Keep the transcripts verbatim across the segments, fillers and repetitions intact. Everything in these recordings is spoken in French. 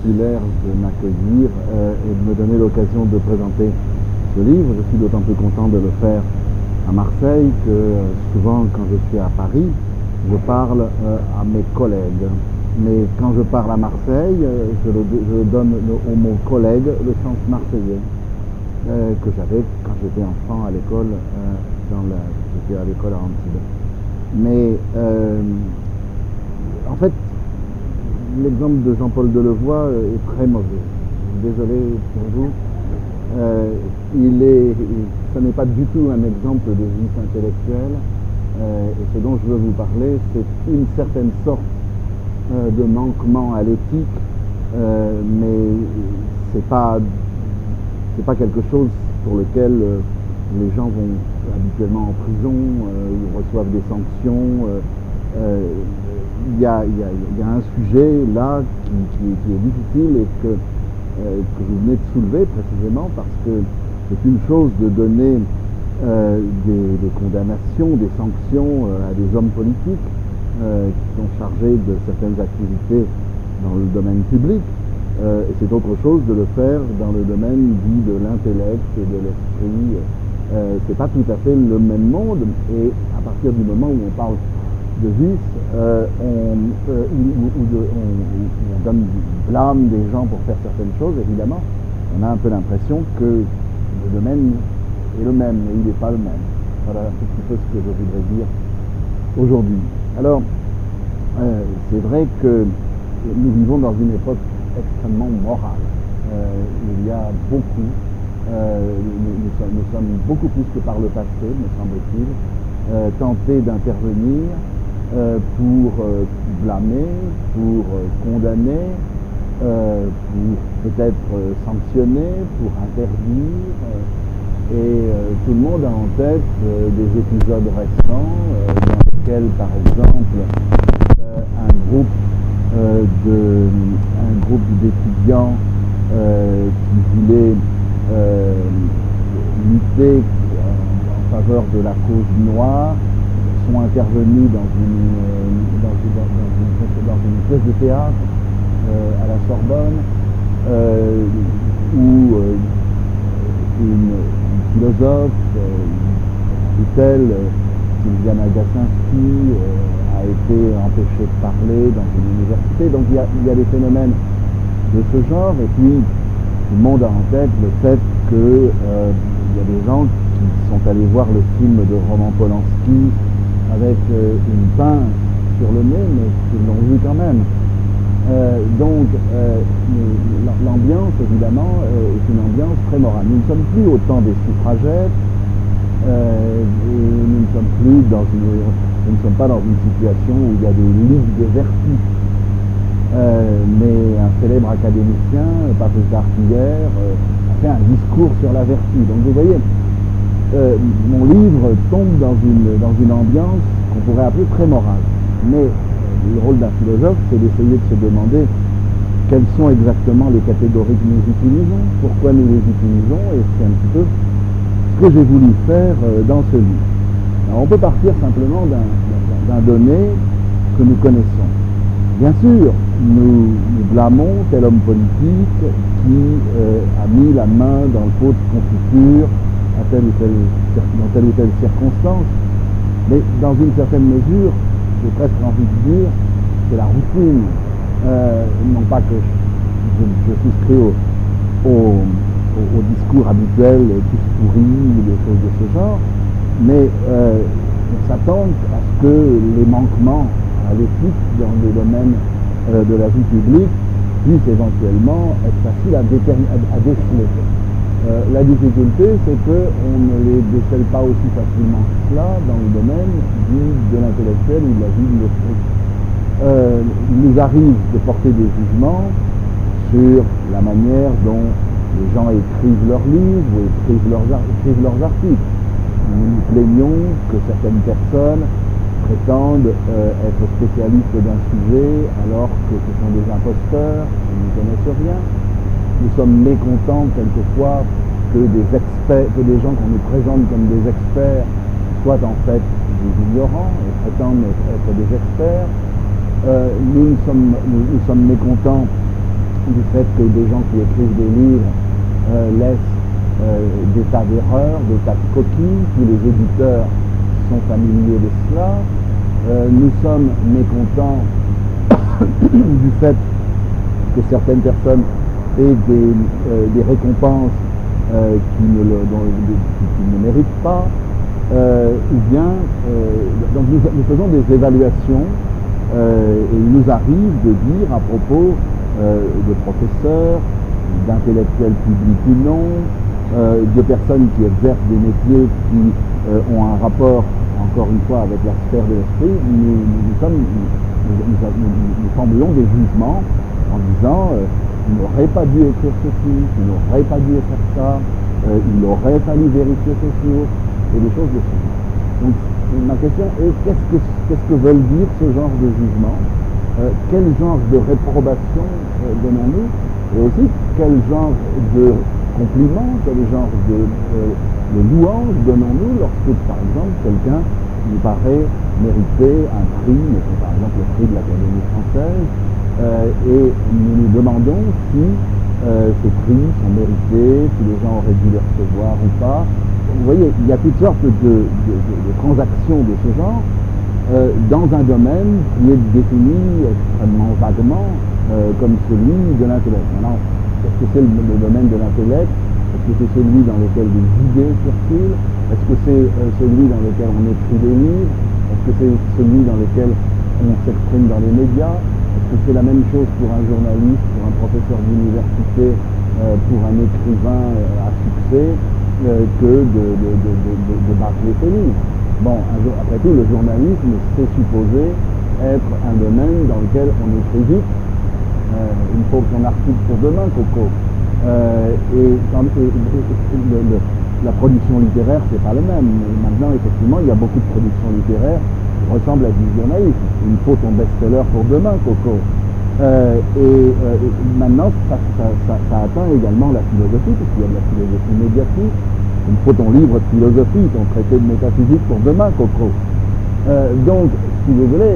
consulaire de m'accueillir euh, et de me donner l'occasion de présenter ce livre. Je suis d'autant plus content de le faire à Marseille que euh, souvent quand je suis à Paris, je parle euh, à mes collègues. Mais quand je parle à Marseille, euh, je, le, je donne le, au mot collègue le sens marseillais euh, que j'avais quand j'étais enfant à l'école, euh, dans la, j'étais à l'école à Antibes. Mais euh, en fait, l'exemple de Jean-Paul Delevoye est très mauvais. Désolé pour vous. Euh, il est, ce n'est pas du tout un exemple de vice intellectuelle. Euh, et ce dont je veux vous parler, c'est une certaine sorte euh, de manquement à l'éthique, euh, mais c'est pas, c'est pas quelque chose pour lequel euh, les gens vont habituellement en prison, euh, ils reçoivent des sanctions. Euh, euh, Il y, a, il, y a, il y a un sujet là qui, qui, qui est difficile et que, euh, que vous venez de soulever précisément parce que c'est une chose de donner euh, des, des condamnations, des sanctions euh, à des hommes politiques euh, qui sont chargés de certaines activités dans le domaine public, euh, et c'est autre chose de le faire dans le domaine dit de l'intellect et de l'esprit. Euh, c'est pas tout à fait le même monde, et à partir du moment où on parle de vice, euh, on, euh, ou, ou de, on, on donne du blâme des gens pour faire certaines choses, évidemment, on a un peu l'impression que le domaine est le même, mais il n'est pas le même. Voilà un petit peu ce que je voudrais dire aujourd'hui. Alors, euh, c'est vrai que nous vivons dans une époque extrêmement morale. Euh, il y a beaucoup, euh, nous, nous, sommes, nous sommes beaucoup plus que par le passé, me semble-t-il, euh, tentés d'intervenir Euh, pour euh, blâmer, pour euh, condamner, euh, pour peut-être euh, sanctionner, pour interdire. Euh, et euh, tout le monde a en tête euh, des épisodes récents euh, dans lesquels, par exemple, euh, un groupe euh, de, un groupe d'étudiants euh, qui voulaient euh, lutter en, en faveur de la cause noire sont intervenus dans une, dans une, dans une, dans une pièce de théâtre euh, à la Sorbonne, euh, où euh, une, une philosophe, euh, telle Sylviane Agacinski, euh, a été empêchée de parler dans une université. Donc il y a, il y a des phénomènes de ce genre, et puis tout le monde a en tête le fait qu'il euh, y a des gens qui sont allés voir le film de Roman Polanski avec euh, une pince sur le nez, mais qui l'ont vu quand même. Euh, donc, euh, l'ambiance, évidemment, euh, est une ambiance très morale. Nous ne sommes plus au temps des suffragettes, euh, et nous ne sommes plus dans une, nous ne sommes pas dans une situation où il y a des ligues de vertu. Euh, mais un célèbre académicien, pas plus tard qu'hier, euh, a fait un discours sur la vertu. Donc, vous voyez, Euh, mon livre tombe dans une, dans une ambiance qu'on pourrait appeler très morale. Mais euh, le rôle d'un philosophe, c'est d'essayer de se demander quelles sont exactement les catégories que nous utilisons, pourquoi nous les utilisons, et c'est un petit peu ce que j'ai voulu faire euh, dans ce livre. Alors, on peut partir simplement d'un, d'un donné que nous connaissons. Bien sûr, nous, nous blâmons tel homme politique qui euh, a mis la main dans le pot de confiture à telle ou telle, dans telle ou telle circonstance, mais dans une certaine mesure, j'ai presque envie de dire, c'est la routine. Euh, non pas que je, je souscris au, au, au, au discours habituel, tous pourris, ou des choses de ce genre, mais euh, on s'attend à ce que les manquements à l'éthique dans le domaine euh, de la vie publique puissent éventuellement être faciles à, à, à déceler. Euh, la difficulté, c'est qu'on ne les décèle pas aussi facilement que cela dans le domaine du, de l'intellectuel ou de la vie de l'esprit. Euh, il nous arrive de porter des jugements sur la manière dont les gens écrivent leurs livres ou écrivent leurs, écrivent leurs articles. Nous nous plaignons que certaines personnes prétendent euh, être spécialistes d'un sujet alors que ce sont des imposteurs qui ne connaissent rien. Nous sommes mécontents quelquefois que des experts, que des gens qu'on nous présente comme des experts soient en fait des ignorants et prétendent être, être des experts. Euh, nous, nous, sommes, nous, nous sommes mécontents du fait que des gens qui écrivent des livres euh, laissent euh, des tas d'erreurs, des tas de coquilles, tous les éditeurs sont familiers de cela. Euh, nous sommes mécontents du fait que certaines personnes aient des, euh, des récompenses euh, qui, ne le, dont, qui, qui ne méritent pas, euh, ou bien euh, donc nous, nous faisons des évaluations euh, et il nous arrive de dire à propos euh, de professeurs, d'intellectuels publics ou non, euh, de personnes qui exercent des métiers qui euh, ont un rapport, encore une fois, avec la sphère de l'esprit, nous, nous, nous, sommes, nous, nous, nous, nous formulons des jugements en disant euh, il n'aurait pas dû écrire ceci, il n'aurait pas dû faire ça, euh, il aurait fallu vérifier ces sources, et des choses de ce genre. Donc ma question est qu'est-ce que, qu'est-ce que veulent dire ce genre de jugement, euh, quel genre de réprobation euh, donnons-nous, et aussi quel genre de compliment, quel genre de, euh, de louange donnons-nous lorsque, par exemple, quelqu'un nous paraît mériter un prix, mettons par exemple le prix de l'Académie française, euh, et nous nous demandons si euh, ces prix sont mérités, si les gens auraient dû les recevoir ou pas. Vous voyez, il y a toutes sortes de, de, de, de transactions de ce genre euh, dans un domaine qui est défini extrêmement vaguement euh, comme celui de l'intellect. Maintenant, est-ce que c'est le, le domaine de l'intellect? Est-ce que c'est celui dans lequel des idées circulent? Est-ce que c'est euh, celui dans lequel on écrit des livres? Est-ce que c'est celui dans lequel on s'exprime dans les médias? Est-ce que c'est la même chose pour un journaliste, pour un professeur d'université, euh, pour un écrivain euh, à succès euh, que de, de, de, de, de, de bâcler ses livres? Bon, un, après tout, le journalisme, c'est supposé être un domaine dans lequel on écrit vite. Euh, il faut ton article pour demain, Coco. Euh, et, et, et le, le, la production littéraire, c'est pas le même. Et maintenant, effectivement, il y a beaucoup de productions littéraires qui ressemblent à du journalisme. Il faut ton best-seller pour demain, Coco. Euh, et, euh, et maintenant, ça, ça, ça, ça atteint également la philosophie, parce qu'il y a de la philosophie médiatique. Il faut ton livre de philosophie, ton traité de métaphysique pour demain, Coco. Euh, donc, si vous voulez,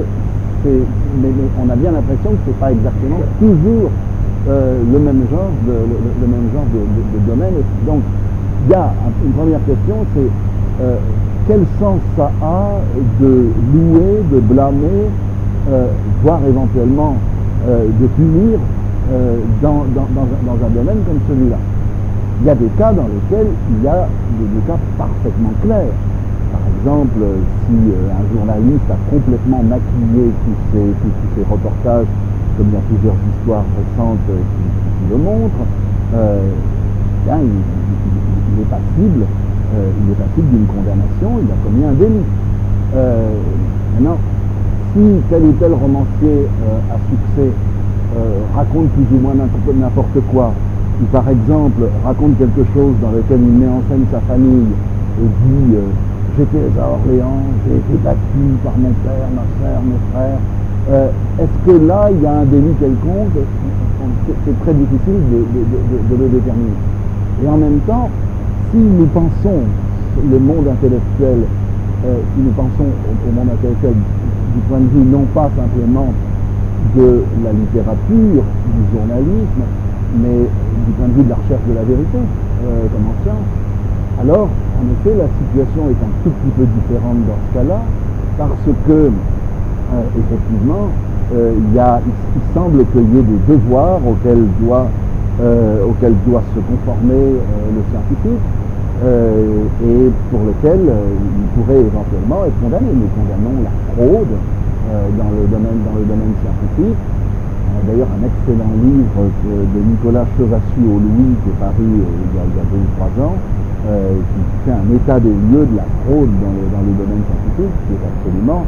mais, mais on a bien l'impression que c'est pas exactement toujours euh, le même genre de, le, le même genre de, de, de domaine. Donc, il y a une première question, c'est euh, quel sens ça a de louer, de blâmer, euh, voire éventuellement euh, de punir euh, dans, dans, dans, un, dans un domaine comme celui-là. Il y a des cas dans lesquels il y a des, des cas parfaitement clairs. Par exemple, si euh, un journaliste a complètement maquillé tous ces, tous, tous ces reportages, comme il y a plusieurs histoires récentes euh, qui, qui le montrent, euh, bien, il, il, il est passible, euh, il est passible d'une condamnation, il a commis un délit. Euh, maintenant, si tel ou tel romancier euh, à succès euh, raconte plus ou moins n'importe quoi, ou par exemple raconte quelque chose dans lequel il met en scène sa famille et dit euh, j'étais à Orléans, j'ai été battu par mon père, ma sœur, mes frères. Euh, Est-ce que là, il y a un délit quelconque? C'est très difficile de, de, de, de le déterminer. Et en même temps, si nous pensons le monde intellectuel, euh, si nous pensons au, au monde intellectuel du point de vue non pas simplement de la littérature, du journalisme, mais du point de vue de la recherche de la vérité, euh, comme en science, alors, en effet, la situation est un tout petit peu différente dans ce cas-là, parce que, euh, effectivement, euh, il, y a, il, il semble qu'il y ait des devoirs auxquels doit, euh, auxquels doit se conformer euh, le scientifique, euh, et pour lesquels euh, il pourrait éventuellement être condamné. Nous condamnons la fraude euh, dans, le domaine, dans le domaine scientifique. D'ailleurs, un excellent livre de Nicolas Chevassus-au-Louis qui est paru euh, il, y a, il y a deux ou trois ans, euh, qui fait un état des lieux de la fraude dans le, dans le domaine scientifique, qui est absolument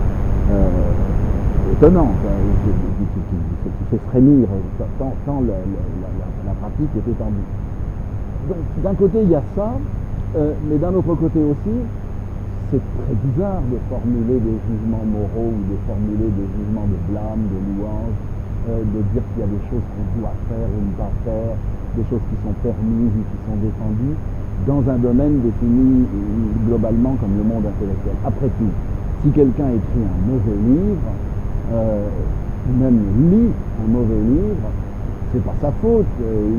euh, étonnant, qui, qui, qui, qui fait frémir tant, tant la, la, la, la pratique est étendue. Donc, d'un côté, il y a ça, euh, mais d'un autre côté aussi, c'est très bizarre de formuler des jugements moraux ou de formuler des jugements de blâme, de louange, euh, de dire qu'il y a des choses qu'on doit faire ou ne pas faire, des choses qui sont permises ou qui sont défendues, dans un domaine défini globalement comme le monde intellectuel. Après tout, si quelqu'un écrit un mauvais livre, euh, même lit un mauvais livre, c'est pas sa faute, euh,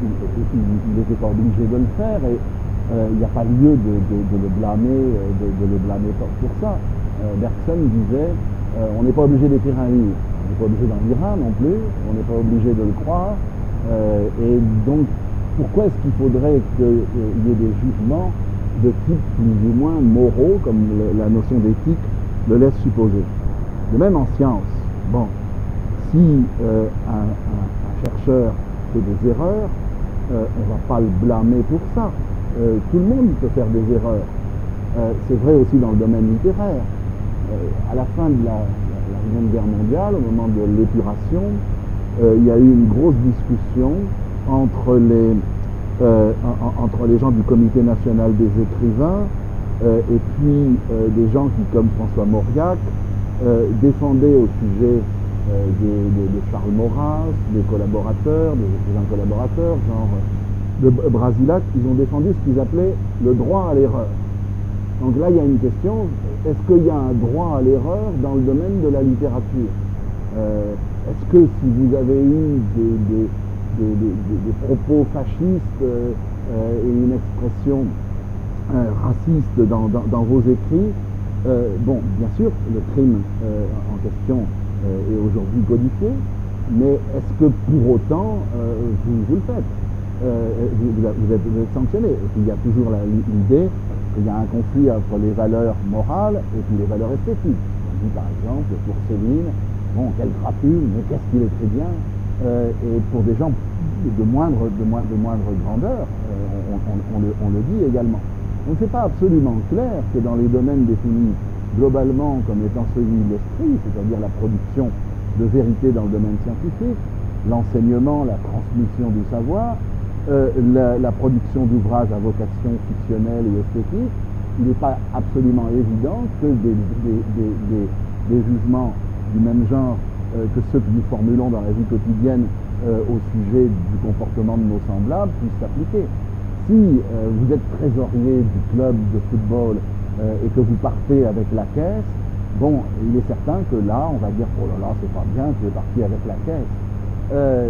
il n'était pas obligé de le faire et euh, il n'y a pas lieu de, de, de le blâmer, de, de le blâmer pour, pour ça. Euh, Bergson disait, euh, on n'est pas obligé d'écrire un livre, on n'est pas obligé d'en lire un non plus, on n'est pas obligé de le croire, euh, et donc pourquoi est-ce qu'il faudrait qu'il euh, y ait des jugements de type plus ou moins moraux, comme le, la notion d'éthique le laisse supposer. De même en science, bon, si euh, un, un, un chercheur fait des erreurs, euh, on ne va pas le blâmer pour ça. Euh, tout le monde peut faire des erreurs. Euh, c'est vrai aussi dans le domaine littéraire. Euh, à la fin de la, la, la Seconde Guerre mondiale, au moment de l'épuration, euh, il y a eu une grosse discussion entre les, euh, en, entre les gens du Comité national des écrivains euh, et puis euh, des gens qui, comme François Mauriac, euh, défendaient au sujet euh, de, de, de Charles Maurras, des collaborateurs, des écrivains collaborateurs, genre de Brasilac, ils ont défendu ce qu'ils appelaient le droit à l'erreur. Donc là, il y a une question, est-ce qu'il y a un droit à l'erreur dans le domaine de la littérature? euh, Est-ce que si vous avez eu des, des, des, des, des propos fascistes euh, et une expression euh, raciste dans, dans, dans vos écrits, euh, bon, bien sûr, le crime euh, en question euh, est aujourd'hui codifié, mais est-ce que pour autant euh, vous, vous le faites? Euh, vous, vous, êtes, vous êtes sanctionné. Et puis il y a toujours l'idée qu'il y a un conflit entre les valeurs morales et puis les valeurs esthétiques. On dit par exemple pour Céline, bon, quelle crapule, mais qu'est-ce qu'il écrit bien. Euh, et pour des gens de moindre, de moindre, de moindre grandeur, euh, on, on, on, le, on le dit également. Donc c'est pas absolument clair que dans les domaines définis globalement comme étant celui de l'esprit, c'est-à-dire la production de vérité dans le domaine scientifique, l'enseignement, la transmission du savoir, Euh, la, la production d'ouvrages à vocation fictionnelle et esthétique, il n'est pas absolument évident que des, des, des, des, des jugements du même genre euh, que ceux que nous formulons dans la vie quotidienne euh, au sujet du comportement de nos semblables puissent s'appliquer. Si euh, vous êtes trésorier du club de football euh, et que vous partez avec la caisse, bon, il est certain que là, on va dire « Oh là là, c'est pas bien, tu es parti avec la caisse euh, ».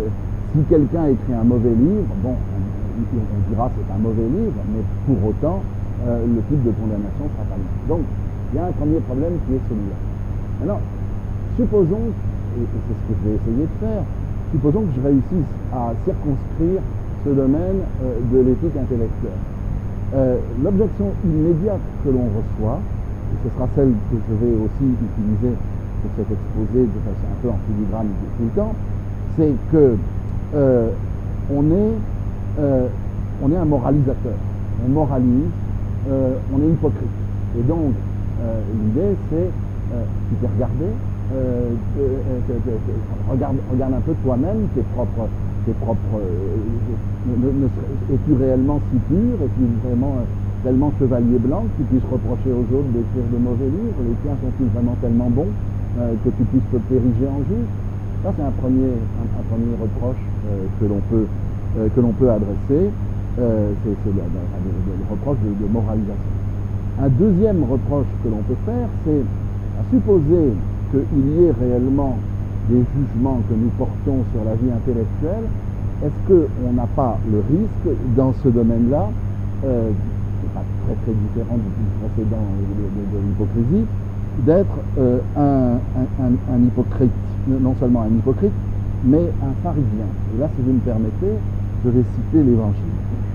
Si quelqu'un écrit un mauvais livre, bon, on, on dira c'est un mauvais livre, mais pour autant, euh, le type de condamnation sera pas le même. Donc, il y a un premier problème qui est celui-là. Maintenant, supposons, et, et c'est ce que je vais essayer de faire, supposons que je réussisse à circonscrire ce domaine euh, de l'éthique intellectuelle. Euh, L'objection immédiate que l'on reçoit, et ce sera celle que je vais aussi utiliser pour cet exposé de façon un peu en filigrane tout le temps, c'est que Euh, on, est, euh, on est un moralisateur, on moralise, euh, on est hypocrite. Et donc, euh, l'idée c'est, euh, tu t'es regardé, euh, euh, euh, regarde, regarde un peu toi-même, tes propres, tes propres euh, ne, ne, es-tu réellement si pur, es-tu vraiment euh, tellement chevalier blanc que tu puisses reprocher aux autres d'écrire de mauvais livres, les tiens sont-ils vraiment tellement bons euh, que tu puisses te t'ériger en juge? Ça, c'est un premier, un, un premier reproche euh, que l'on peut, euh, que l'on peut adresser, euh, c'est le, le, le reproche de, de moralisation. Un deuxième reproche que l'on peut faire, c'est à supposer qu'il y ait réellement des jugements que nous portons sur la vie intellectuelle, est-ce qu'on n'a pas le risque, dans ce domaine-là, euh, qui n'est pas très très différent du précédent de, de, de l'hypocrisie, d'être euh, un, un, un, un hypocrite, non seulement un hypocrite, mais un pharisien. Et là, si vous me permettez, je vais citer l'Évangile.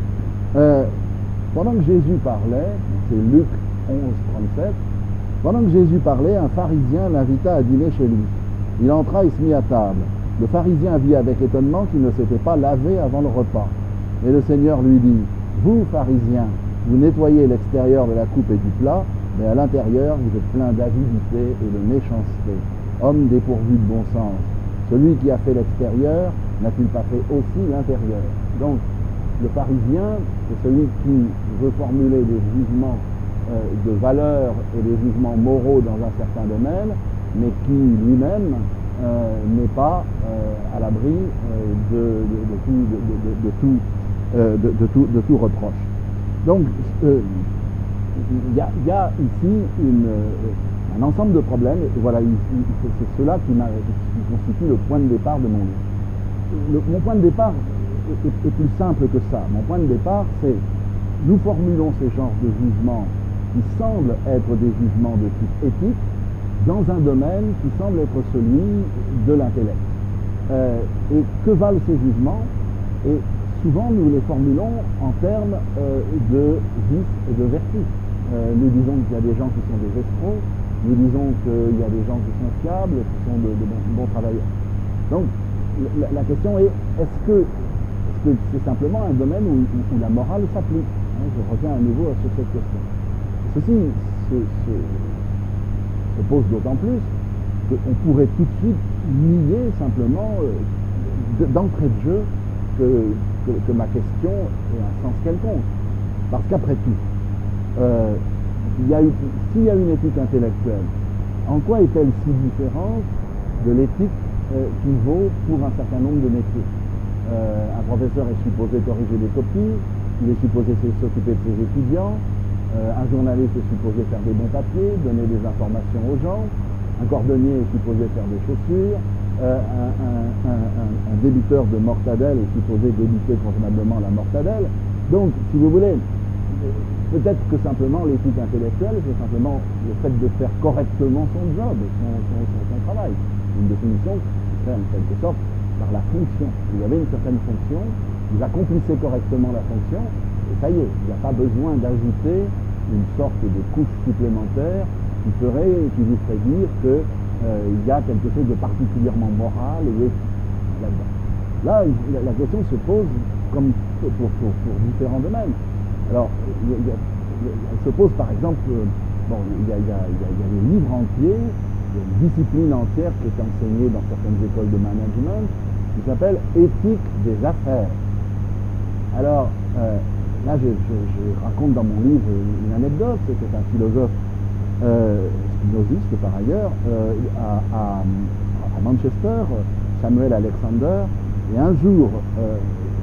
Euh, pendant que Jésus parlait, c'est Luc onze, trente-sept, pendant que Jésus parlait, un pharisien l'invita à dîner chez lui. Il entra et se mit à table. Le pharisien vit avec étonnement qu'il ne s'était pas lavé avant le repas. Et le Seigneur lui dit, « Vous, pharisiens, vous nettoyez l'extérieur de la coupe et du plat, mais à l'intérieur, vous êtes plein d'avidité et de méchanceté. Homme dépourvu de bon sens, celui qui a fait l'extérieur, n'a-t-il pas fait aussi l'intérieur ?» Donc, le pharisien, c'est celui qui veut formuler des jugements euh, de valeur et des jugements moraux dans un certain domaine, mais qui lui-même euh, n'est pas euh, à l'abri euh, de, de, de, tout, de, de, de, tout, euh, de, de, tout, de tout reproche. Donc, euh, il y, y a ici une, un ensemble de problèmes, et voilà, c'est cela qui, qui constitue le point de départ de mon livre. le, mon point de départ est, est, est plus simple que ça. Mon point de départ, c'est nous formulons ces genres de jugements qui semblent être des jugements de type éthique dans un domaine qui semble être celui de l'intellect. Euh, et que valent ces jugements? Et souvent, nous les formulons en termes euh, de vices et de vertus. Euh, nous disons qu'il y a des gens qui sont des escrocs, nous disons qu'il y a des gens qui sont fiables, qui sont de, de bons, bons travailleurs. Donc, la, la question est, est-ce que est-ce que c'est simplement un domaine où, où, où la morale s'applique, hein? Je reviens à nouveau sur cette question. Ceci se, se, se pose d'autant plus qu'on pourrait tout de suite nier simplement euh, d'entrée de jeu que, que, que ma question ait un sens quelconque. Parce qu'après tout, euh, il y a eu, s'il y a une éthique intellectuelle, en quoi est-elle si différente de l'éthique euh, qui vaut pour un certain nombre de métiers? euh, Un professeur est supposé corriger des copies, il est supposé s'occuper de ses étudiants, euh, un journaliste est supposé faire des bons papiers, donner des informations aux gens, un cordonnier est supposé faire des chaussures, euh, un, un, un, un, un débiteur de mortadelle est supposé débiter convenablement la mortadelle. Donc, si vous voulez, peut-être que simplement l'éthique intellectuelle, c'est simplement le fait de faire correctement son job, son, son, son, son travail. Une définition qui serait en quelque sorte par la fonction. Vous avez une certaine fonction, vous accomplissez correctement la fonction, et ça y est, il n'y a pas besoin d'ajouter une sorte de couche supplémentaire qui ferait, qui vous ferait dire qu'il euh, y a quelque chose de particulièrement moral et éthique là-dedans. Là, la, la question se pose comme pour, pour, pour, pour différents domaines. Alors, il y a, il y a, elle se pose par exemple, euh, bon, il y, a, il, y a, il, y a, il y a des livres entiers, il y a une discipline entière qui est enseignée dans certaines écoles de management, qui s'appelle éthique des affaires. Alors, euh, là, je, je, je raconte dans mon livre une anecdote, c'est un philosophe euh, spinoziste par ailleurs, euh, à, à, à Manchester, Samuel Alexander, et un jour, euh,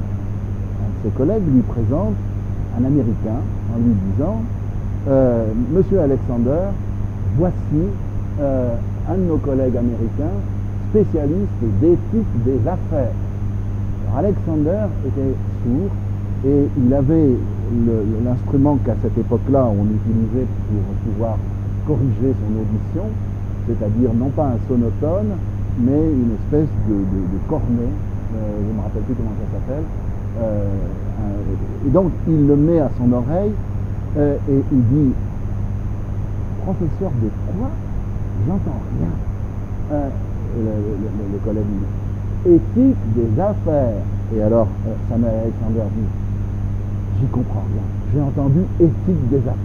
un de ses collègues lui présente un Américain en lui disant euh, « Monsieur Alexander, voici euh, un de nos collègues américains, spécialiste d'éthique des affaires. » Alors Alexander était sourd et il avait l'instrument qu'à cette époque-là on utilisait pour pouvoir corriger son audition, c'est-à-dire non pas un sonotone, mais une espèce de, de, de cornet, euh, je ne me rappelle plus comment ça s'appelle. Euh, euh, et donc il le met à son oreille euh, et il dit « Professeur de quoi? J'entends rien. Euh, » le, le, le collègue dit « Éthique des affaires. » Et alors euh, Samuel Alexander dit « J'y comprends rien. J'ai entendu éthique des affaires. »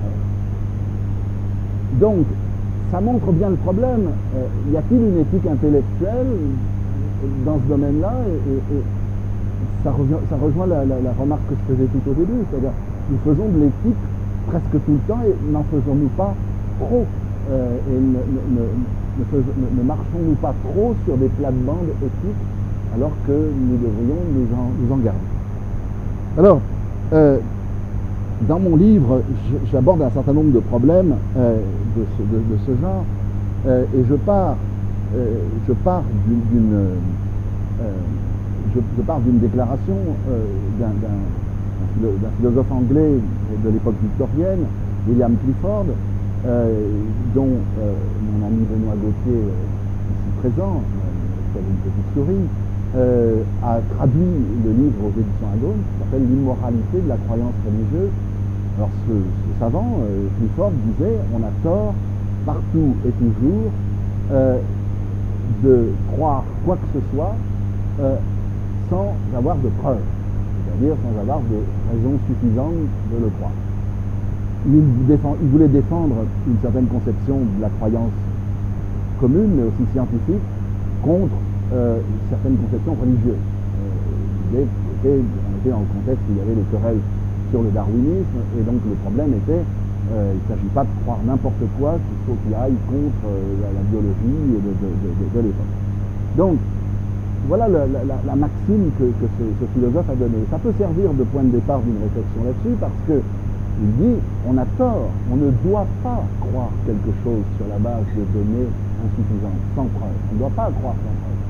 Donc, ça montre bien le problème. Euh, y a-t-il une éthique intellectuelle dans ce domaine-là? et, et, et ça, revient, ça rejoint la, la, la remarque que je faisais tout au début, c'est-à-dire nous faisons de l'éthique presque tout le temps et n'en faisons-nous pas trop euh, et ne, ne, ne, faisons, ne, ne marchons-nous pas trop sur des plates-bandes éthiques alors que nous devrions nous en, nous en garder. Alors, euh, dans mon livre, j'aborde un certain nombre de problèmes euh, de, ce, de, de ce genre euh, et je pars, euh, je pars d'une euh, je, je pars d'une déclaration euh, d'un philosophe anglais de l'époque victorienne, William Clifford, euh, dont euh, mon ami Benoît Gauthier, euh, ici présent, euh, qui avait une petite souris, euh, a traduit le livre aux éditions Agone, qui s'appelle L'immoralité de la croyance religieuse. Alors ce, ce savant, euh, Clifford, disait on a tort partout et toujours euh, de croire quoi que ce soit euh, sans avoir de preuves, c'est-à-dire sans avoir de raison suffisante de le croire. Il, défend, il voulait défendre une certaine conception de la croyance commune, mais aussi scientifique, contre euh, certaines conceptions religieuses. Euh, il était, on était dans le contexte où il y avait des querelles sur le darwinisme, et donc le problème était, euh, il ne s'agit pas de croire n'importe quoi, qu'il faut qu'il aille contre euh, la, la biologie de, de, de, de, de l'époque. Donc, voilà la, la, la maxime que, que ce, ce philosophe a donnée. Ça peut servir de point de départ d'une réflexion là-dessus, parce que il dit, on a tort, on ne doit pas croire quelque chose sur la base de données insuffisantes, sans preuve. On ne doit pas croire sans preuve.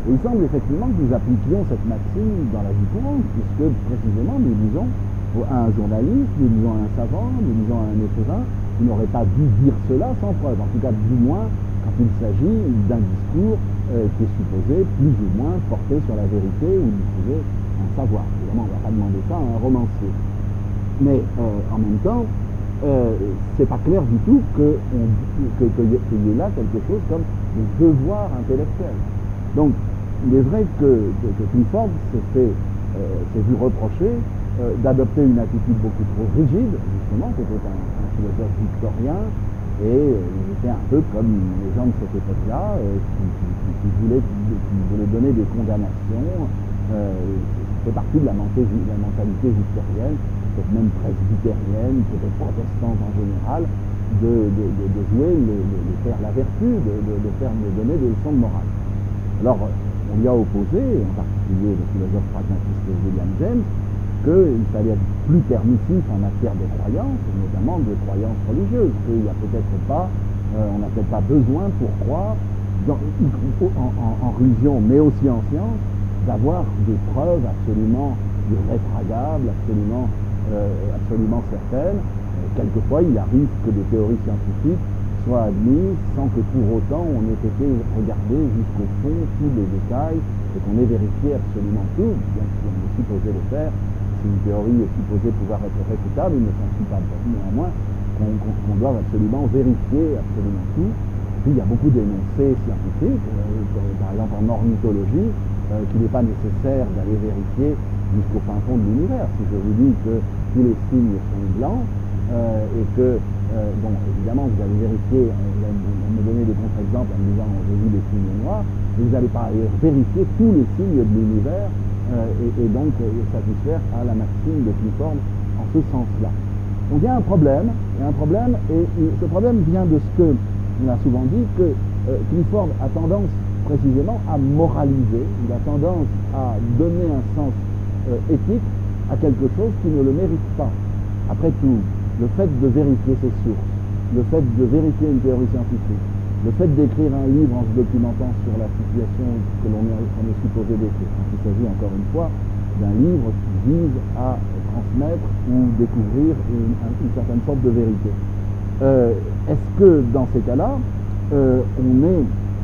Et il semble effectivement que nous appliquions cette maxime dans la vie courante, puisque précisément nous disons à un journaliste, nous disons à un savant, nous disons à un écrivain, qui n'aurait pas dû dire cela sans preuve, en tout cas du moins quand il s'agit d'un discours euh, qui est supposé plus ou moins porter sur la vérité ou diffuser un savoir. Évidemment, on ne va pas demander ça à un romancier. Mais euh, en même temps, euh, c'est pas clair du tout qu'il que, que, que y ait là quelque chose comme le devoir intellectuel. Donc, il est vrai que, que, que Clifford s'est fait, euh, s'est vu reprocher euh, d'adopter une attitude beaucoup trop rigide, justement, c'était un, un philosophe victorien, et euh, il était un peu comme les gens de cette époque-là, euh, qui, qui, qui, voulaient, qui voulaient donner des condamnations. Euh, c'est partie de la mentalité, la mentalité victorienne, peut-être même presbytérienne, peut-être protestante en général, de, de, de, de jouer, le, le, de faire la vertu, de, de, de, faire, de donner des leçons de morale. Alors, on lui a opposé, en particulier le philosophe pragmatiste William James, qu'il fallait être plus permissif en matière de croyances, et notamment de croyances religieuses, qu'il n'y a peut-être pas, euh, on n'a peut-être pas besoin pour croire, dans, en, en, en religion, mais aussi en science, d'avoir des preuves absolument irréfragables, absolument, euh, absolument certaines. Quelquefois, il arrive que des théories scientifiques soient admises sans que pour autant on ait été regardé jusqu'au fond tous les détails et qu'on ait vérifié absolument tout, bien si on est supposé le faire. Si une théorie est supposée pouvoir être réfutable, il ne s'ensuit pas néanmoins qu'on qu'on, qu'on doit absolument vérifier absolument tout. Et puis il y a beaucoup d'énoncés scientifiques, euh, par exemple en ornithologie, euh, qu'il n'est pas nécessaire d'aller vérifier jusqu'au fin fond de l'univers. Si je vous dis que tous les signes sont blancs, Euh, et que, euh, bon, évidemment, vous allez vérifier, euh, on me donner des contre-exemples en me disant j'ai vu des signes noirs, mais vous n'allez pas vérifier tous les signes de l'univers euh, et, et donc euh, satisfaire à la maxime de Clifford en ce sens-là. Donc il y a un problème, il y a un problème, et, et ce problème vient de ce que, on a souvent dit, que euh, Clifford a tendance précisément à moraliser, il a tendance à donner un sens euh, éthique à quelque chose qui ne le mérite pas. Après tout, le fait de vérifier ses sources, le fait de vérifier une théorie scientifique, le fait d'écrire un livre en se documentant sur la situation que l'on est, est supposé décrire, quand il s'agit encore une fois d'un livre qui vise à transmettre ou découvrir une, une certaine sorte de vérité. Euh, Est-ce que dans ces cas-là, euh, on est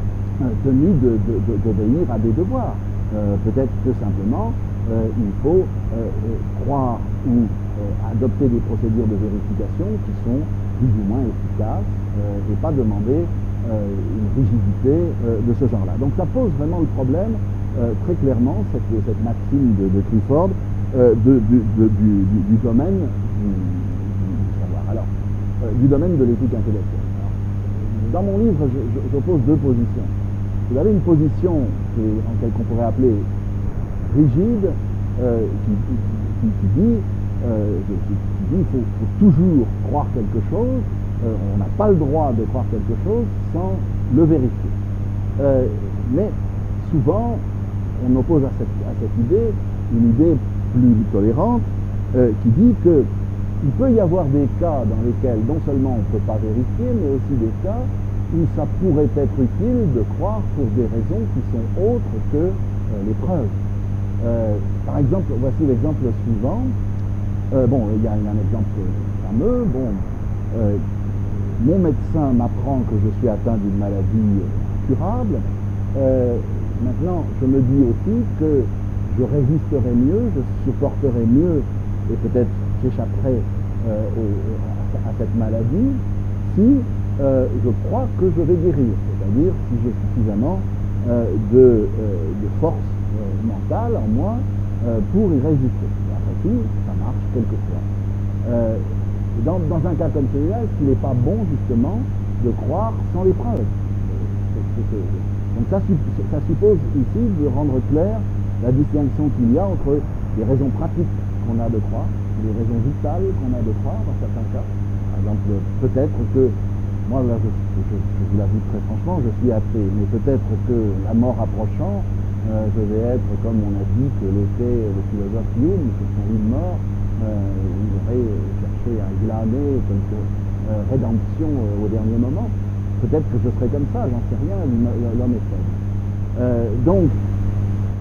tenu de, de, de, d'obéir à des devoirs? euh, Peut-être que simplement euh, il faut euh, croire ou Euh, adopter des procédures de vérification qui sont plus ou moins efficaces euh, et pas demander euh, une rigidité euh, de ce genre-là. Donc ça pose vraiment le problème, euh, très clairement, cette, cette maxime de, de Clifford, euh, de, de, de, du, du, du domaine du, du savoir. Alors, euh, du domaine de l'éthique intellectuelle. Alors, dans mon livre, j'oppose deux positions. Vous avez une position qui est, en quelque qu'on pourrait appeler rigide, euh, qui, qui, qui dit Euh, qui dit qu'il faut, faut toujours croire quelque chose, euh, on n'a pas le droit de croire quelque chose sans le vérifier. Euh, mais souvent, on oppose à cette, à cette idée une idée plus tolérante euh, qui dit qu'il peut y avoir des cas dans lesquels non seulement on ne peut pas vérifier, mais aussi des cas où ça pourrait être utile de croire pour des raisons qui sont autres que euh, les preuves. Euh, par exemple, voici l'exemple suivant. Euh, bon, il y, a, il y a un exemple fameux. Bon, euh, mon médecin m'apprend que je suis atteint d'une maladie curable. Euh, maintenant, je me dis aussi que je résisterai mieux, je supporterai mieux et peut-être j'échapperai euh, au, à, à cette maladie si euh, je crois que je vais guérir, c'est-à-dire si j'ai suffisamment euh, de, euh, de force euh, mentale en moi euh, pour y résister. Après tout, ça marche quelquefois. Euh, dans, dans un cas comme celui-là, est-ce qu'il n'est pas bon justement de croire sans les preuves? Donc ça, ça suppose ici de rendre clair la distinction qu'il y a entre les raisons pratiques qu'on a de croire, les raisons vitales qu'on a de croire dans certains cas. Par exemple, peut-être que, moi là je, je, je vous l'avoue très franchement, je suis athée, mais peut-être que la mort approchant, euh, je vais être, comme on a dit que l'était le philosophe Hume, sur son lit de mort, euh, il aurait cherché à glaner quelque euh, rédemption euh, au dernier moment. Peut-être que je serai comme ça, j'en sais rien, l'homme est faible. Euh, donc,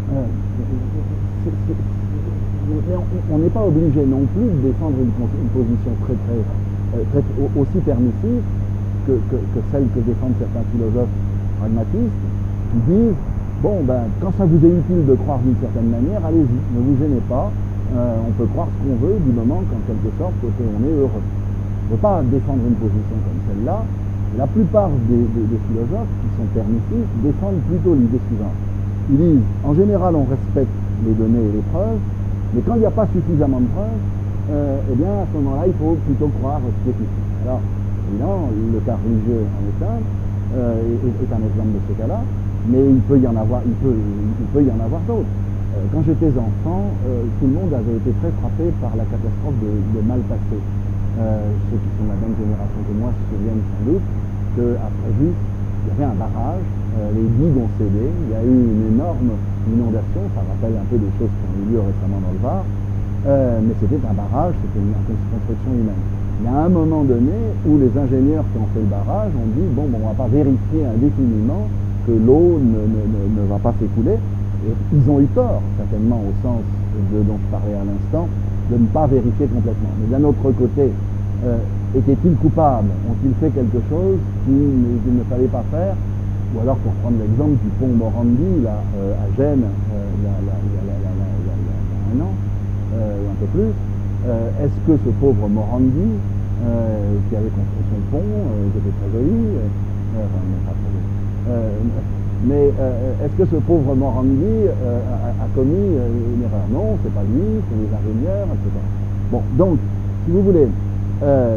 Euh, c'est, c'est, mais on n'est pas obligé non plus de défendre une, une position très, très, euh, très, aussi permissive que, que, que celle que défendent certains philosophes pragmatistes qui disent bon, ben, quand ça vous est utile de croire d'une certaine manière, allez-y, ne vous gênez pas, euh, on peut croire ce qu'on veut du moment qu'en quelque sorte on est heureux. On ne peut pas défendre une position comme celle-là. La plupart des, des, des philosophes qui sont permissifs défendent plutôt l'idée suivante. Ils disent, en général, on respecte les données et les preuves, mais quand il n'y a pas suffisamment de preuves, euh, eh bien, à ce moment-là, il faut plutôt croire ce qui est ici. Alors, évidemment, le cas religieux en est un, euh, est, est un exemple de ce cas-là, mais il peut y en avoir, il peut, il peut y en avoir d'autres. Euh, quand j'étais enfant, euh, tout le monde avait été très frappé par la catastrophe de, de Malpasset. Euh, ceux qui sont de la même génération que moi se souviennent sans doute qu'à Fréjus, il y avait un barrage, euh, les digues ont cédé, il y a eu une énorme inondation, ça rappelle un peu des choses qui ont eu lieu récemment dans le Var, euh, mais c'était un barrage, c'était une construction humaine. Il y a un moment donné où les ingénieurs qui ont fait le barrage ont dit bon, bon on ne va pas vérifier indéfiniment que l'eau ne, ne, ne, ne va pas s'écouler, et ils ont eu tort, certainement au sens de, dont je parlais à l'instant, de ne pas vérifier complètement. Mais d'un autre côté, euh, étaient-ils coupables? Ont-ils fait quelque chose qu'il ne fallait pas faire? Ou alors, pour prendre l'exemple du pont Morandi, là, euh, à Gênes, euh, il, y a, il, y a, il, y a, il, y a, il y a un an, euh, ou un peu plus, euh, est-ce que ce pauvre Morandi, euh, qui avait construit son pont, euh, qui était très joli, euh, enfin, non, pas très joli, euh, mais euh, est-ce que ce pauvre Morandi euh, a, a commis euh, une erreur? Non, c'est pas lui, c'est les ingénieurs, et cetera. Bon, donc, si vous voulez, euh,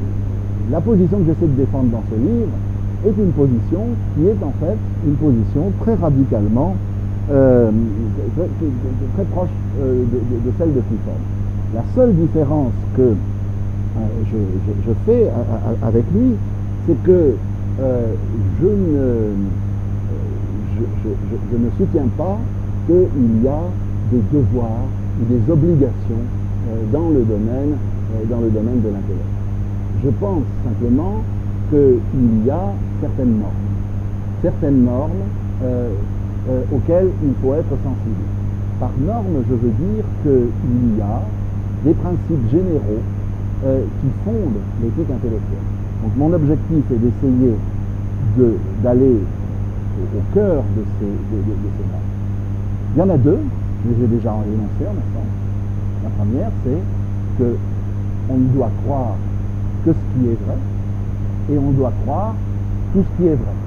la position que j'essaie de défendre dans ce livre est une position qui est en fait une position très radicalement, euh, très, très, très proche euh, de, de, de celle de Clifford. La seule différence que euh, je, je, je fais a, a, avec lui, c'est que euh, je ne... Je, je, je, je ne soutiens pas qu'il y a des devoirs ou des obligations euh, dans, le domaine, euh, dans le domaine de l'intellect. Je pense simplement qu'il y a certaines normes, certaines normes euh, euh, auxquelles il faut être sensible. Par norme, je veux dire qu'il y a des principes généraux euh, qui fondent l'éthique intellectuelle. Donc mon objectif est d'essayer de, d'aller au cœur de ces, de, de, de ces normes. Il y en a deux, je les ai déjà énoncées en instant. La première, c'est qu'on ne doit croire que ce qui est vrai, et on doit croire tout ce qui est vrai.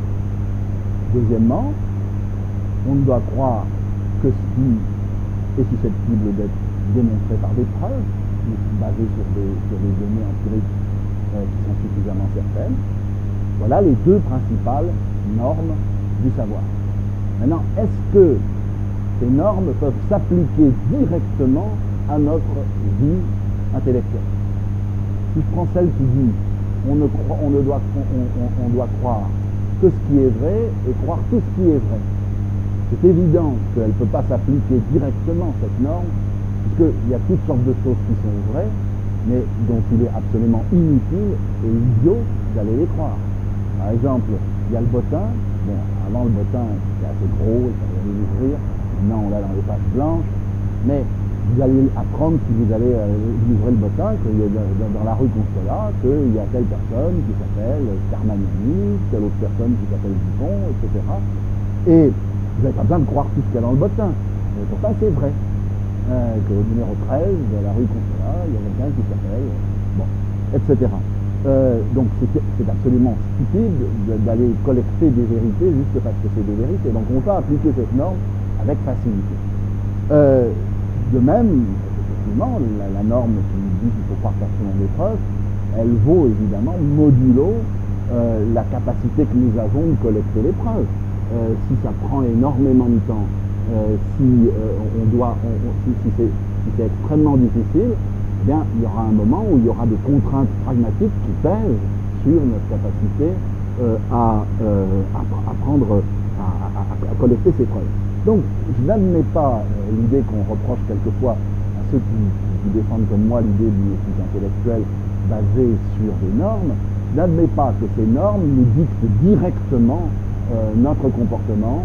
Deuxièmement, on ne doit croire que ce qui est susceptible d'être démontré par des preuves, basées sur des, sur des données empiriques euh, qui sont suffisamment certaines. Voilà les deux principales normes du savoir. Maintenant, est-ce que ces normes peuvent s'appliquer directement à notre vie intellectuelle? Si je prends celle qui dit on ne, croit, on, ne doit, on, on, on doit croire que ce qui est vrai et croire tout ce qui est vrai, c'est évident qu'elle ne peut pas s'appliquer directement, cette norme, puisqu'il y a toutes sortes de choses qui sont vraies, mais dont il est absolument inutile et idiot d'aller les croire. Par exemple, il y a le bottin. Bon, avant le bottin, c'était assez gros, il fallait l'ouvrir. Maintenant, on l'a dans les pages blanches. Mais vous allez apprendre, si vous allez euh, ouvrir le bottin, qu'il y a dans, dans la rue Consolat, qu'il y a telle personne qui s'appelle Carmagnani, telle autre personne qui s'appelle Dupont, et cetera. Et vous n'avez pas besoin de croire tout ce qu'il y a dans le bottin. Et pourtant, c'est vrai. Euh, qu'au numéro treize de la rue Consolat, il y a quelqu'un qui s'appelle, bon, et cetera. Euh, donc c'est absolument stupide d'aller collecter des vérités juste parce que c'est des vérités. Donc on peut appliquer cette norme avec facilité. Euh, de même, effectivement, la, la norme qui dit qu'il faut croire absolument des preuves, elle vaut évidemment modulo euh, la capacité que nous avons de collecter les preuves. Euh, si ça prend énormément de temps, euh, si euh, on doit, on, on, si, si c'est si extrêmement difficile, eh bien, il y aura un moment où il y aura des contraintes pragmatiques qui pèsent sur notre capacité euh, à, euh, à, à prendre, à, à, à collecter ces preuves. Donc, je n'admets pas euh, l'idée qu'on reproche quelquefois à ceux qui, qui défendent comme moi l'idée d'une éthique intellectuelle basée sur des normes. Je n'admets pas que ces normes nous dictent directement euh, notre comportement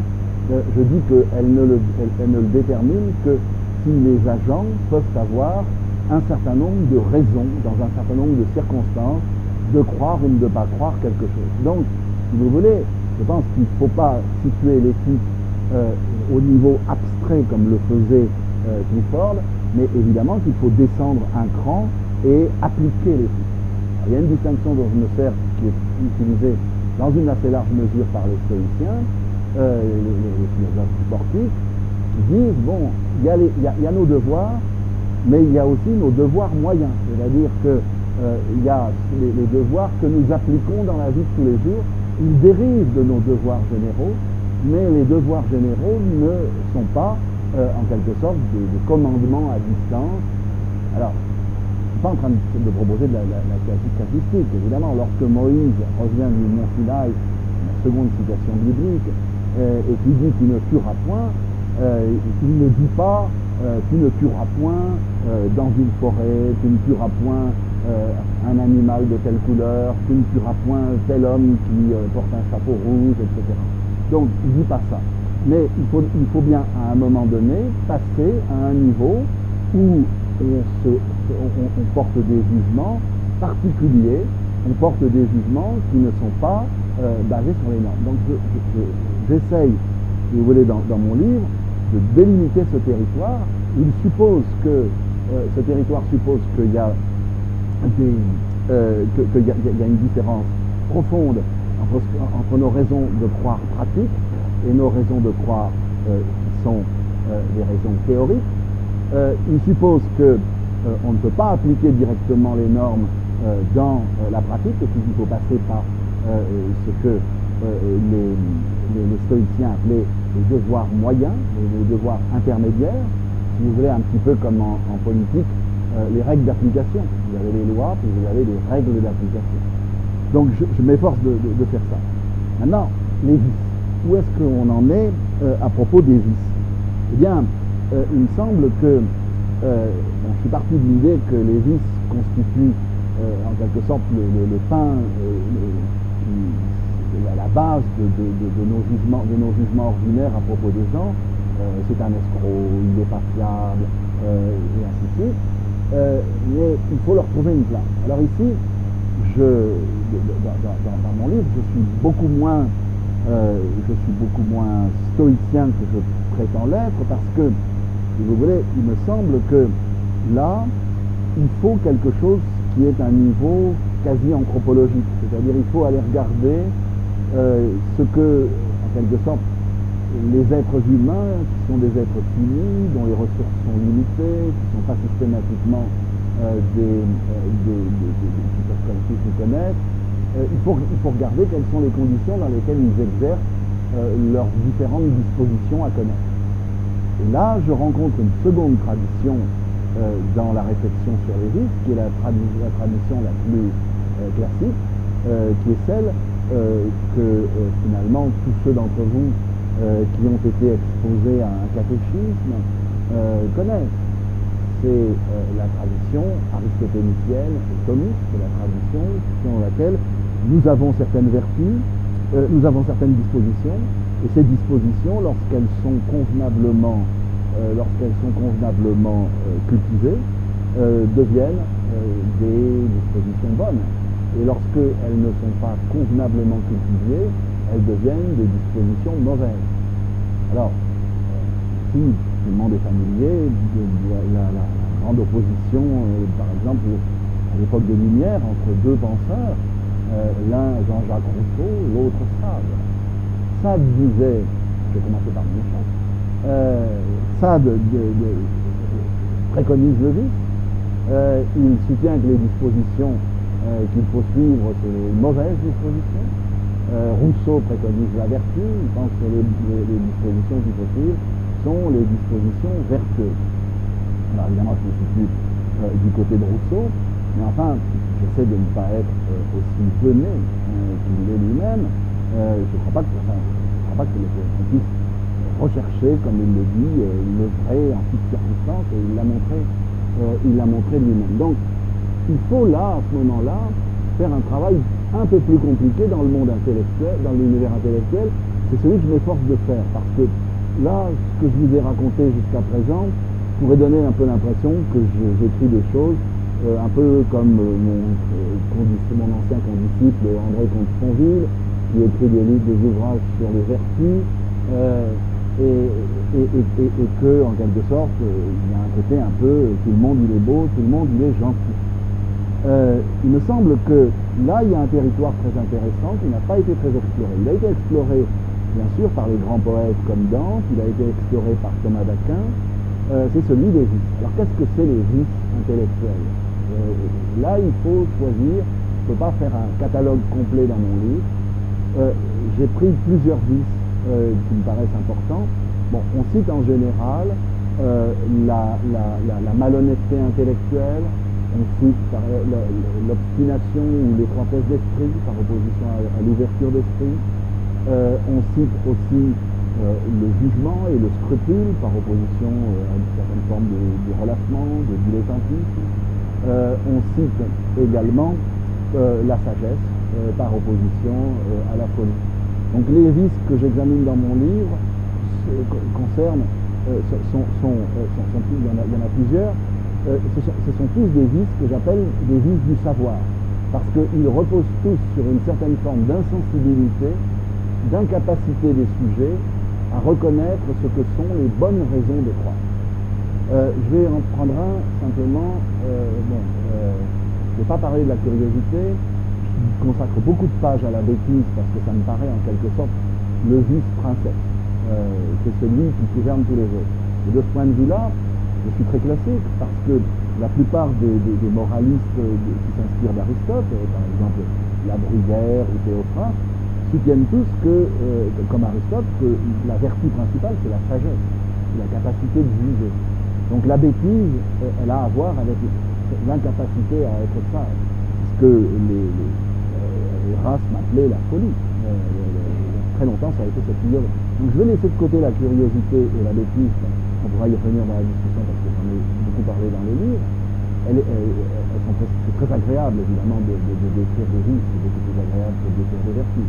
euh, je dis qu'elle ne, le, elle, elle ne le détermine que si les agents peuvent avoir un certain nombre de raisons, dans un certain nombre de circonstances, de croire ou de ne pas croire quelque chose. Donc, si vous voulez, je pense qu'il ne faut pas situer l'éthique euh, au niveau abstrait comme le faisait euh, Clifford, mais évidemment qu'il faut descendre un cran et appliquer l'éthique. Il y a une distinction dont je me sers qui est utilisée dans une assez large mesure par les stoïciens, euh, les, les philosophes sportifs, qui disent, bon, il y, a les, il, y a, il y a nos devoirs, mais il y a aussi nos devoirs moyens, c'est-à-dire que euh, il y a les, les devoirs que nous appliquons dans la vie de tous les jours, ils dérivent de nos devoirs généraux, mais les devoirs généraux ne sont pas, euh, en quelque sorte, des, des commandements à distance. Alors, je ne suis pas en train de, de proposer de la, la, la casuistique, évidemment, lorsque Moïse revient du mont Sinaï, la seconde citation biblique, euh, et qui dit qu'il ne tuera point, euh, il ne dit pas euh, tu ne tueras point euh, dans une forêt, tu ne tueras point euh, un animal de telle couleur, tu ne tueras point tel homme qui euh, porte un chapeau rouge, et cetera. Donc, il ne dit pas ça. Mais il faut, il faut bien, à un moment donné, passer à un niveau où on, se, on, on porte des jugements particuliers, on porte des jugements qui ne sont pas euh, basés sur les normes. Donc, je, je, je, j'essaye, si vous voulez, dans, dans mon livre, de délimiter ce territoire. Il suppose que, euh, ce territoire suppose qu'il y a des, euh, que, que y a, y a une différence profonde entre, entre nos raisons de croire pratiques et nos raisons de croire euh, qui sont euh, des raisons théoriques. Euh, il suppose que euh, on ne peut pas appliquer directement les normes euh, dans euh, la pratique, et puis il faut passer par euh, ce que euh, les, les, les stoïciens appelaient les devoirs moyens, les, les devoirs intermédiaires, si vous voulez, un petit peu comme en, en politique, euh, les règles d'application. Vous avez les lois, puis vous avez les règles d'application. Donc je, je m'efforce de, de, de faire ça. Maintenant, les vices. Où est-ce qu'on en est euh, à propos des vices? Eh bien, euh, il me semble que, euh, bon, je suis parti de l'idée que les vices constituent euh, en quelque sorte le, le, le pain, euh, le, la, la base de, de, de, de, nos jugements, de nos jugements ordinaires à propos des gens. Euh, c'est un escroc, il n'est pas fiable, euh, et ainsi de suite. Euh, mais il faut leur trouver une place. Alors ici, je, dans, dans, dans mon livre, je suis beaucoup moins Euh, je suis beaucoup moins stoïcien que je prétends l'être, parce que, si vous voulez, il me semble que là, il faut quelque chose qui est un niveau quasi anthropologique, c'est-à-dire il faut aller regarder euh, ce que, en quelque sorte, les êtres humains, qui sont des êtres finis, dont les ressources sont limitées, qui ne sont pas systématiquement euh, des, euh, des, des, des, des, qui peuvent tous nous connaître, Euh, il, faut, il faut regarder quelles sont les conditions dans lesquelles ils exercent euh, leurs différentes dispositions à connaître. Et là, je rencontre une seconde tradition euh, dans la réflexion sur les vices, qui est la, tradi la tradition la plus euh, classique, euh, qui est celle euh, que euh, finalement tous ceux d'entre vous euh, qui ont été exposés à un catéchisme euh, connaissent. C'est euh, la tradition aristotélicienne et thomiste, c'est la tradition selon laquelle nous avons certaines vertus, euh, nous avons certaines dispositions, et ces dispositions, lorsqu'elles sont convenablement, euh, lorsqu'elles sont convenablement euh, cultivées, euh, deviennent euh, des dispositions bonnes. Et lorsqu'elles ne sont pas convenablement cultivées, elles deviennent des dispositions mauvaises. Alors, euh, si tout le monde est familier de la, la, la grande opposition, euh, par exemple, à l'époque des Lumières, entre deux penseurs, euh, l'un Jean-Jacques Rousseau, l'autre Sade. Sade disait, je vais commencer par mon chat, euh, Sade de, de, de, préconise le vice, euh, il soutient que les dispositions euh, qu'il faut suivre, c'est les mauvaises dispositions. Euh, Rousseau préconise la vertu, il pense que les, les, les dispositions qu'il faut suivre sont les dispositions vertueuses. Alors évidemment, je me situe euh, du côté de Rousseau, mais enfin, j'essaie de ne pas être euh, aussi venu euh, qu'il l'est lui-même. Euh, je ne crois pas que, enfin, je crois pas qu'on puisse rechercher, comme il le dit, euh, le vrai en toute circonstance, et il l'a montré, euh, il l'a montré lui-même. Donc, il faut là, à ce moment-là, faire un travail un peu plus compliqué dans le monde intellectuel, dans l'univers intellectuel, c'est celui que je m'efforce de faire, parce que là, ce que je vous ai raconté jusqu'à présent pourrait donner un peu l'impression que j'écris des choses euh, un peu comme euh, mon, euh, mon ancien condisciple André Comte-Sponville, qui écrit des livres, des ouvrages sur les vertus, euh, et, et, et, et, et que, en quelque sorte, euh, il y a un côté un peu, tout le monde il est beau, tout le monde il est gentil. Euh, il me semble que là, il y a un territoire très intéressant qui n'a pas été très exploré. Il a été exploré, bien sûr, par les grands poètes comme Dante, il a été exploré par Thomas d'Aquin, euh, c'est celui des vices. Alors qu'est-ce que c'est les vices intellectuels? euh, Là, il faut choisir, je ne peux pas faire un catalogue complet dans mon livre. Euh, J'ai pris plusieurs vices euh, qui me paraissent importants. Bon, on cite en général euh, la, la, la, la malhonnêteté intellectuelle, on cite l'obstination ou l'étroitesse d'esprit par opposition à, à l'ouverture d'esprit. Euh, on cite aussi euh, le jugement et le scrupule par opposition euh, à une certaine forme de, de relâchement, de dilettantisme. Euh, on cite également euh, la sagesse euh, par opposition euh, à la folie. Donc les vices que j'examine dans mon livre concernent, euh, sont, sont, euh, sont, sont, il, y en a, il y en a plusieurs. Euh, ce, sont, ce sont tous des vices que j'appelle des vices du savoir, parce qu'ils reposent tous sur une certaine forme d'insensibilité, d'incapacité des sujets à reconnaître ce que sont les bonnes raisons de croire. Euh, je vais en prendre un simplement. Euh, bon, euh, je ne vais pas parler de la curiosité, je consacre beaucoup de pages à la bêtise parce que ça me paraît en quelque sorte le vice princesse. Euh, c'est celui qui gouverne tous les autres. Et de ce point de vue-là, je suis très classique parce que la plupart des, des, des moralistes qui s'inspirent d'Aristote, euh, par exemple La Bruyère ou Théophraste, soutiennent tous que, euh, comme Aristote, que la vertu principale c'est la sagesse, la capacité de juger. Donc la bêtise, elle a à voir avec l'incapacité à être sage, ce que les, les, les races m'appelaient la folie. Euh, très longtemps ça a été cette figure. Donc je vais laisser de côté la curiosité et la bêtise. On pourra y revenir dans la discussion parce que j'en ai beaucoup parlé dans les livres. Elles, elles, elles sont très, c'est très agréable évidemment de, de, de décrire des vices, c'est beaucoup plus agréable que de décrire des vertus.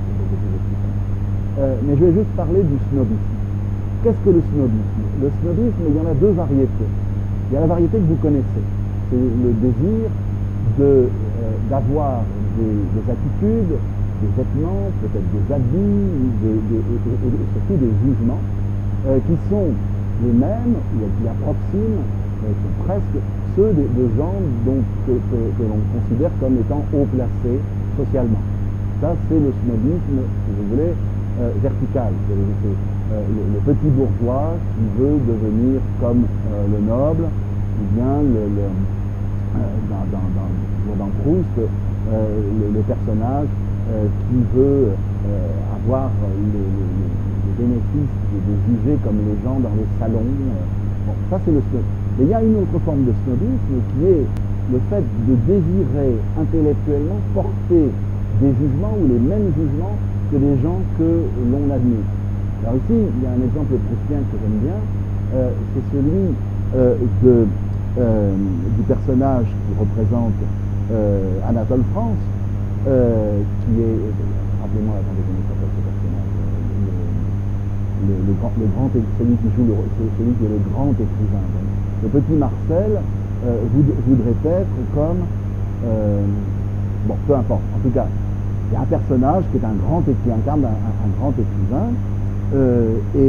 Euh, mais je vais juste parler du snobisme. Qu'est-ce que le snobisme? Le snobisme, il y en a deux variétés. Il y a la variété que vous connaissez, c'est le désir de, euh, d'avoir des, des attitudes, des vêtements, peut-être des habits, des, des, et, et, et surtout des jugements euh, qui sont les mêmes, ou qui approximent euh, presque ceux de, de gens dont, que, que, que l'on considère comme étant haut placés socialement. Ça, c'est le snobisme, si vous voulez, euh, vertical. C'est, c'est euh, le, le petit bourgeois qui veut devenir comme euh, le noble, ou bien le, le, euh, dans, dans, dans, dans Proust, euh, le, le personnage euh, qui veut euh, avoir les, les, les bénéfices de, de juger comme les gens dans les salons. Bon, ça c'est le snobisme. Mais il y a une autre forme de snobisme qui est le fait de désirer intellectuellement porter des jugements ou les mêmes jugements que des gens que l'on admire. Alors ici, il y a un exemple proustien que j'aime bien, euh, c'est celui euh, de, euh, du personnage qui représente euh, Anatole France, euh, qui est, rappelez-moi, attendez, comment s'appelle ce personnage, le, le, grand, le grand, celui qui joue, le, celui qui est le grand écrivain. Donc, le petit Marcel euh, voudrait être comme, euh, bon, peu importe, en tout cas, il y a un personnage qui est un grand, qui incarne un, un, un grand écrivain, euh, et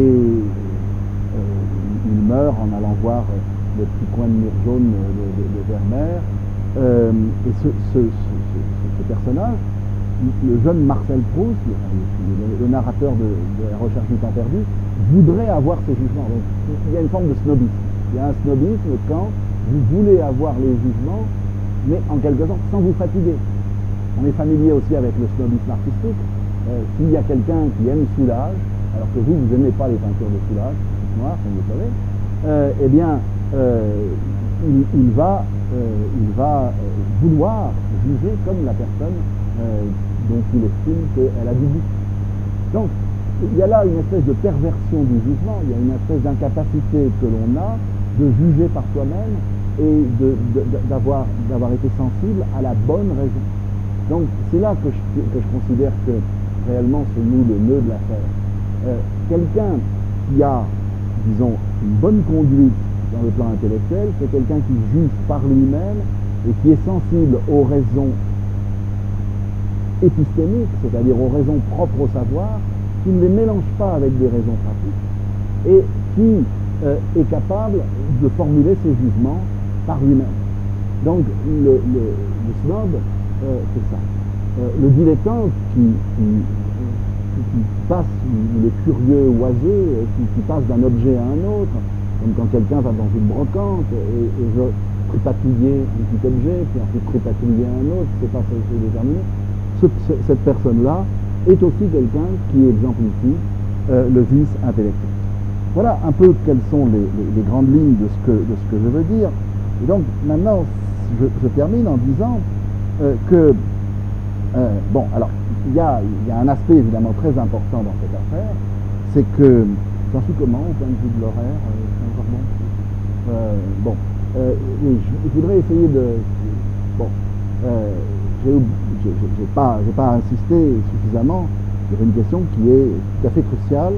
euh, il meurt en allant voir le petit coin de mur jaune de, de, de Vermeer, euh, et ce, ce, ce, ce, ce personnage, le jeune Marcel Proust, le, le, le narrateur de, de La Recherche du temps perdu, voudrait avoir ces jugements. Donc, il y a une forme de snobisme. Il y a un snobisme quand vous voulez avoir les jugements, mais en quelque sorte sans vous fatiguer. On est familier aussi avec le snobisme artistique. Euh, S'il y a quelqu'un qui aime Soulage, alors que vous, vous n'aimez pas les peintures de Soulage, noir, comme vous savez, euh, eh bien, euh, il, il va, euh, il va vouloir juger comme la personne euh, dont il estime qu'elle a du goût. Donc, il y a là une espèce de perversion du jugement, il y a une espèce d'incapacité que l'on a de juger par soi-même et de, de, d'avoir, d'avoir été sensible à la bonne raison. Donc c'est là que je, que je considère que réellement c'est nous le nœud de l'affaire. euh, quelqu'un qui a, disons, une bonne conduite dans le plan intellectuel, c'est quelqu'un qui juge par lui-même et qui est sensible aux raisons épistémiques, c'est-à-dire aux raisons propres au savoir, qui ne les mélange pas avec des raisons pratiques et qui euh, est capable de formuler ses jugements par lui-même. Donc le, le, le snob, euh, c'est ça. Euh, le dilettante qui, qui, qui, qui passe, le curieux oiseux, qui, qui passe d'un objet à un autre, comme quand quelqu'un va dans une brocante et, et veut tripatouiller un petit objet, puis ensuite tripatouiller un autre, c'est pas c'est déterminé. Ce, ce, cette personne-là est aussi quelqu'un qui exemplifie euh, le vice intellectuel. Voilà un peu quelles sont les, les, les grandes lignes de ce, que, de ce que je veux dire. Et donc maintenant, je, je termine en disant euh, que, euh, bon, alors, il y a, y a un aspect évidemment très important dans cette affaire, c'est que, j'en suis comment au point de vue de l'horaire, euh, c'est encore bon euh, Bon, euh, oui, je, je voudrais essayer de, bon, euh, j'ai pas, j'ai pas insisté suffisamment sur une question qui est tout à fait cruciale,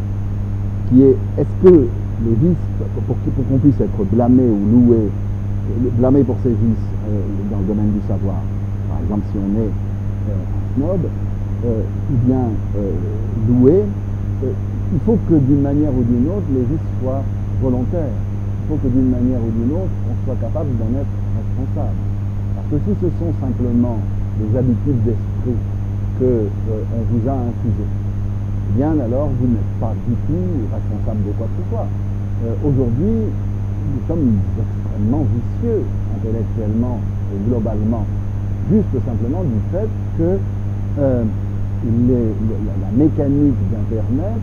qui est, est-ce que les vices, pour, pour qu'on puisse être blâmé ou loué, blâmé pour ses vices euh, dans le domaine du savoir, par exemple si on est euh, un snob, euh, ou bien euh, loué, euh, il faut que d'une manière ou d'une autre, les vices soient volontaires. Il faut que d'une manière ou d'une autre, on soit capable d'en être responsable. Parce que si ce sont simplement des habitudes d'esprit qu'on euh, vous a infusées, bien alors vous n'êtes pas du tout responsable de quoi que ce soit. Euh, Aujourd'hui, nous sommes extrêmement vicieux intellectuellement et globalement, juste simplement du fait que euh, les, la, la mécanique d'Internet,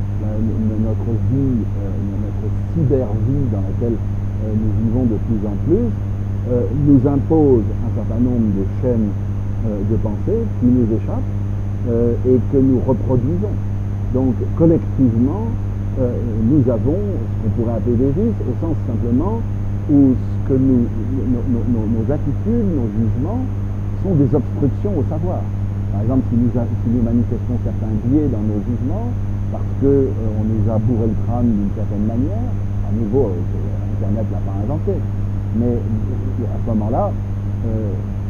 notre vie, euh, notre cyber-vie dans laquelle euh, nous vivons de plus en plus, euh, nous impose un certain nombre de chaînes euh, de pensée qui nous échappent euh, et que nous reproduisons. Donc collectivement, euh, nous avons ce qu'on pourrait appeler des vices, au sens simplement où ce que nous, nos, nos, nos attitudes, nos jugements sont des obstructions au savoir. Par exemple, si nous, si nous manifestons certains biais dans nos jugements, parce qu'on euh, nous a bourré le crâne d'une certaine manière, à nouveau, euh, Internet ne l'a pas inventé, mais à ce moment-là, euh,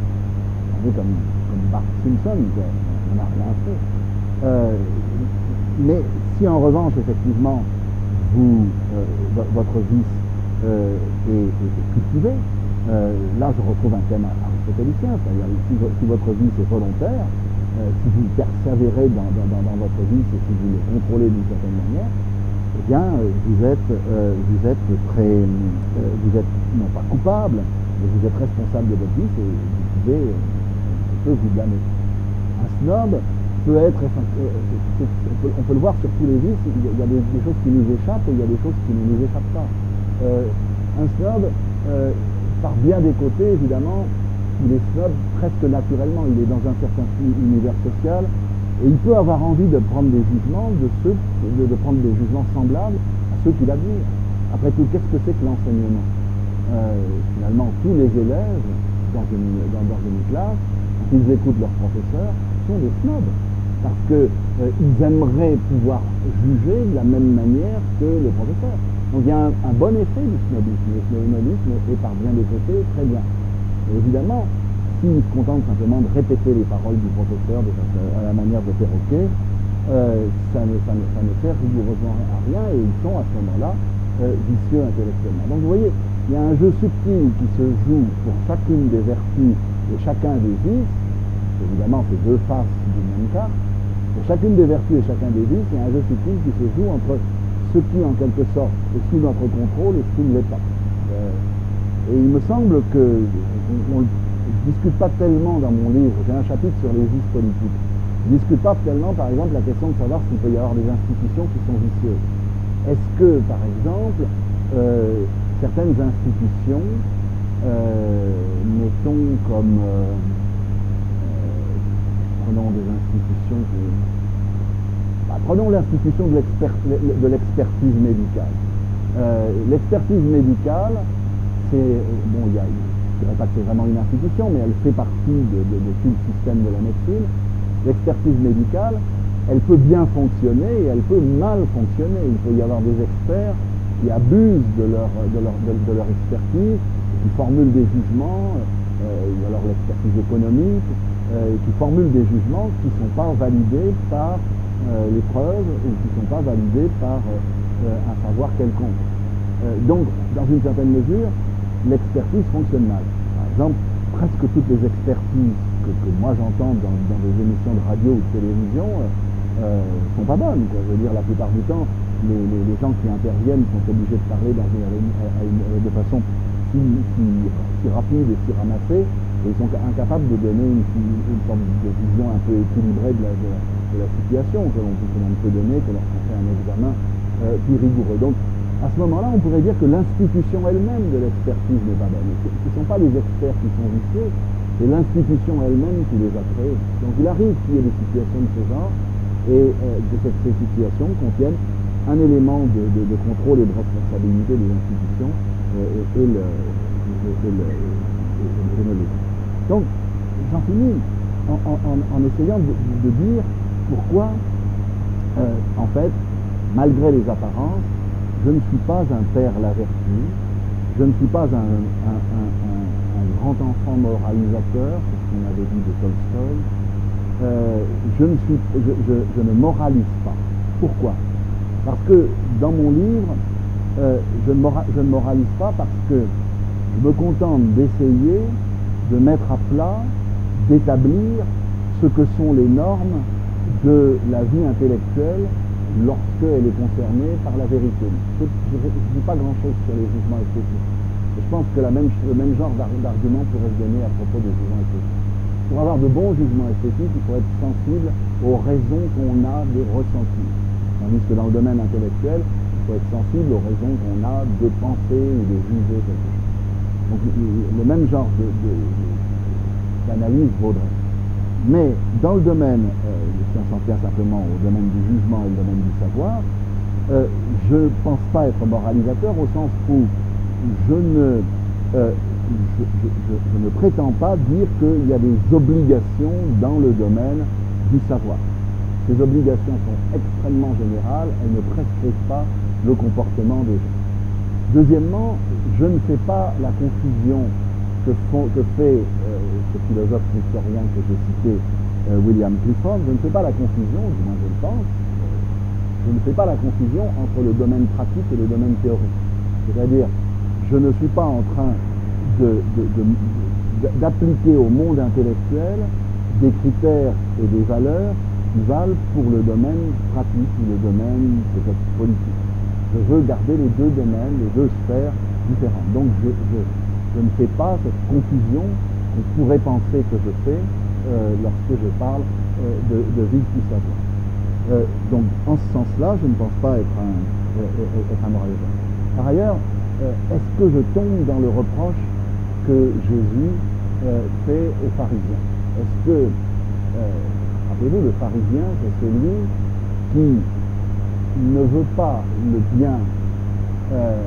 on est comme, comme Bart Simpson, on n'a rien fait. Euh, mais si en revanche, effectivement, vous, euh, votre vice euh, est, est cultivé, euh, là je retrouve un thème aristotélicien, c'est-à-dire si, si votre vice est volontaire, euh, si vous persévérez dans, dans, dans votre vice et si vous le contrôlez d'une certaine manière, eh bien vous êtes, euh, vous êtes très, euh, vous êtes non pas coupable, mais vous êtes responsable de votre vice et vous pouvez, euh, on peut vous blâmer. Un snob peut être, enfin, euh, c'est, c'est, on, peut, on peut le voir sur tous les vices, il y a des, des choses qui nous échappent et il y a des choses qui ne nous échappent pas. Euh, un snob, euh, par bien des côtés, évidemment, il est snob presque naturellement, il est dans un certain univers social et il peut avoir envie de prendre des jugements de ceux, de, de prendre des jugements semblables à ceux qu'il admire. Après tout, qu'est-ce que c'est que l'enseignement? euh, Finalement, tous les élèves dans une, dans, dans une classe, quand ils écoutent leur professeur, sont des snobs parce qu'ils euh, aimeraient pouvoir juger de la même manière que le professeur. Donc il y a un, un bon effet du snobisme. Le snobisme est par bien des côtés très bien. Et évidemment, s'ils se contentent simplement de répéter les paroles du professeur de, à la manière de perroquet, euh, ça, ne, ça, ne, ça ne sert rigoureusement à rien et ils sont à ce moment-là euh, vicieux intellectuellement. Donc vous voyez, il y a un jeu subtil qui se joue pour chacune des vertus et chacun des vices. Évidemment, c'est deux faces d'une même carte. Pour chacune des vertus et chacun des vices, il y a un jeu subtil qui se joue entre ce qui, en quelque sorte, est sous notre contrôle et ce qui ne l'est pas. Euh, et il me semble que, on ne discute pas tellement dans mon livre, j'ai un chapitre sur les vices politiques, je ne discute pas tellement, par exemple, la question de savoir s'il peut y avoir des institutions qui sont vicieuses. Est-ce que, par exemple, euh, certaines institutions, euh, mettons comme... Euh, Prenons des institutions qui... Bah, prenons l'institution de, l'expert... de l'expertise médicale. Euh, l'expertise médicale, c'est... Bon, il y a, je ne dirais pas que c'est vraiment une institution, mais elle fait partie de, de, de tout le système de la médecine. L'expertise médicale, elle peut bien fonctionner et elle peut mal fonctionner. Il peut y avoir des experts qui abusent de leur, de leur, de, de leur expertise, qui formulent des jugements, euh, ou alors l'expertise économique, euh, qui formulent des jugements qui ne sont pas validés par euh, les preuves ou qui ne sont pas validés par euh, un savoir quelconque. Euh, donc, dans une certaine mesure, l'expertise fonctionne mal. Par exemple, presque toutes les expertises que, que moi j'entends dans, dans des émissions de radio ou de télévision ne euh, sont pas bonnes, quoi. Je veux dire, la plupart du temps, les, les, les gens qui interviennent sont obligés de parler dans une, à une, de façon si, si, si rapide et si ramassée, et ils sont incapables de donner une, une, une sorte de vision un peu équilibrée de la, de la, de la situation que l'on peut donner, que lorsqu'on fait un examen euh, plus rigoureux. Donc, à ce moment-là, on pourrait dire que l'institution elle-même de l'expertise n'est pas bonne. Ce ne sont pas les experts qui sont vicieux, c'est l'institution elle-même qui les a créés. Donc il arrive qu'il y ait des situations de ce genre, et euh, que ces, ces situations contiennent un élément de, de, de contrôle et de responsabilité des institutions euh, et, et, le, et, et, le, et, et le Donc, j'en finis en, en, en essayant de, de dire pourquoi, euh, en fait, malgré les apparences, je ne suis pas un père la vertu, je ne suis pas un, un, un, un, un grand enfant moralisateur, c'est ce qu'on avait dit de Tolstoï. Euh, je, ne suis, je, je, je ne moralise pas. Pourquoi? Parce que dans mon livre, euh, je, ne mora, je ne moralise pas parce que je me contente d'essayer de mettre à plat, d'établir ce que sont les normes de la vie intellectuelle lorsqu'elle est concernée par la vérité. Je ne dis pas grand-chose sur les jugements esthétiques. Je pense que la même, le même genre d'argument pourrait se donner à propos des jugements esthétiques. Pour avoir de bons jugements esthétiques, il faut être sensible aux raisons qu'on a de ressentir. Tandis que dans le domaine intellectuel, il faut être sensible aux raisons qu'on a de penser ou de juger quelque chose. Donc le même genre d'analyse vaudrait. Mais dans le domaine, euh, si on s'en tient simplement au domaine du jugement et le domaine du savoir, euh, je ne pense pas être moralisateur au sens où je ne, euh, je, je, je, je ne prétends pas dire qu'il y a des obligations dans le domaine du savoir. Ces obligations sont extrêmement générales, elles ne prescrivent pas le comportement des gens. Deuxièmement, je ne fais pas la confusion que, font, que fait euh, ce philosophe victorien que j'ai cité, euh, William Clifford. Je ne fais pas la confusion, du moins je le pense, je ne fais pas la confusion entre le domaine pratique et le domaine théorique. C'est-à-dire, je ne suis pas en train de, de, de, de, d'appliquer au monde intellectuel des critères et des valeurs qui valent pour le domaine pratique ou le domaine peut-être politique. Je veux garder les deux domaines, les deux sphères différentes. Donc je, je, je ne fais pas cette confusion qu'on pourrait penser que je fais euh, lorsque je parle euh, de, de vivre du savoir. Euh, donc en ce sens-là, je ne pense pas être un, euh, être un moralisateur. Par ailleurs, euh, est-ce que je tombe dans le reproche que Jésus euh, fait aux pharisiens? Est-ce que, euh, rappelez-vous, le pharisien, c'est celui qui ne veut pas le bien euh,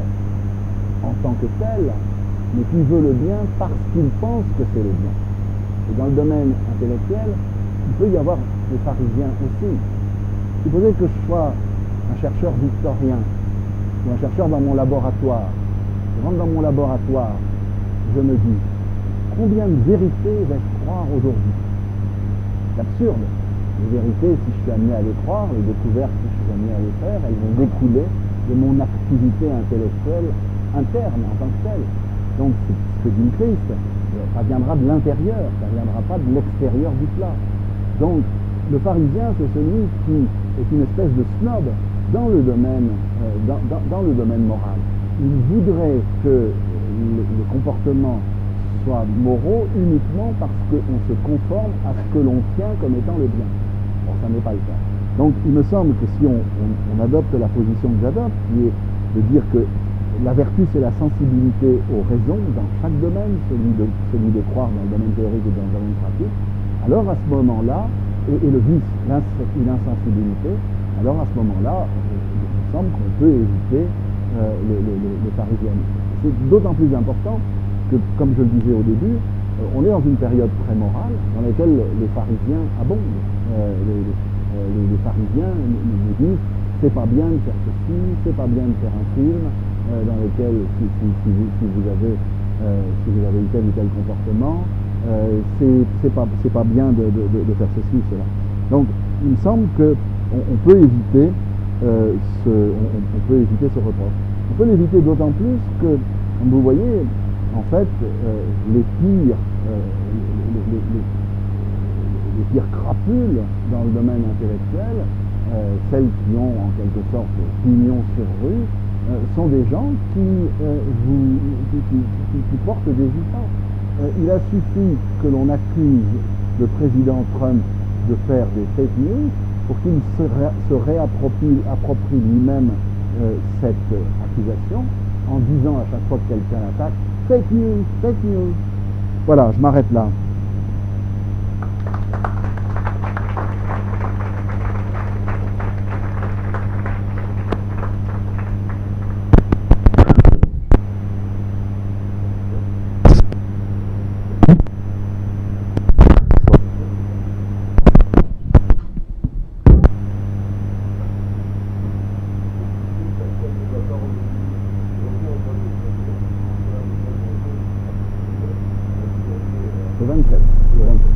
en tant que tel, mais qui veut le bien parce qu'il pense que c'est le bien. Et dans le domaine intellectuel, il peut y avoir des pharisiens aussi. Supposez que je sois un chercheur victorien, ou un chercheur dans mon laboratoire. Je rentre dans mon laboratoire, je me dis, combien de vérités vais-je croire aujourd'hui? C'est absurde. Les vérités, si je suis amené à les croire, les découvertes, si je suis amené à les faire, elles vont découler de mon activité intellectuelle interne en tant que telle. Donc, c'est ce que dit le Christ. Ça viendra de l'intérieur, ça ne viendra pas de l'extérieur du plat. Donc, le pharisien, c'est celui qui est une espèce de snob dans le domaine, euh, dans, dans, dans le domaine moral. Il voudrait que le, le comportement soit moraux uniquement parce qu'on se conforme à ce que l'on tient comme étant le bien. Bon, ça n'est pas le cas. Donc, il me semble que si on, on, on adopte la position que j'adopte, qui est de dire que la vertu, c'est la sensibilité aux raisons dans chaque domaine, celui de, celui de croire dans le domaine théorique et dans le domaine pratique, alors à ce moment-là, et, et le vice, l'insensibilité, alors à ce moment-là, il me semble qu'on peut éviter euh, le, le, le, le pharisianisme. C'est d'autant plus important que, comme je le disais au début, euh, on est dans une période très morale dans laquelle les pharisiens abondent. Euh, les, les, les, les Parisiens nous disent c'est pas bien de faire ceci, c'est pas bien de faire un film euh, dans lequel si, si, si, vous, si, vous avez, euh, si vous avez eu tel ou tel comportement, euh, c'est pas, pas bien de, de, de faire ceci ou cela. Donc il me semble qu'on on peut éviter euh, ce, on, on peut éviter ce reproche. On peut l'éviter d'autant plus que, comme vous voyez, en fait, euh, les pires, euh, les, les, les, les pires crapules dans le domaine intellectuel, euh, celles qui ont en quelque sorte pignon sur rue, euh, sont des gens qui, euh, vous, qui, qui, qui, qui portent des histoires. Euh, il a suffi que l'on accuse le président Trump de faire des fake news pour qu'il se, ré, se réapproprie approprie lui-même euh, cette euh, accusation en disant à chaque fois que quelqu'un l'attaque « fake news, fake news ». Voilà, je m'arrête là. Le vingt-sept. Le vingt-sept.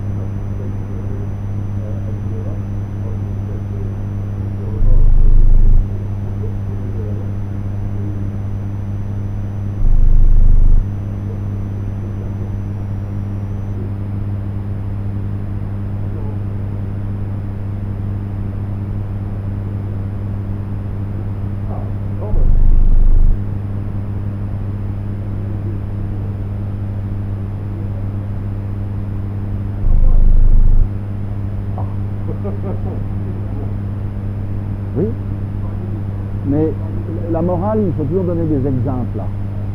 Oui, mais la morale, il faut toujours donner des exemples là.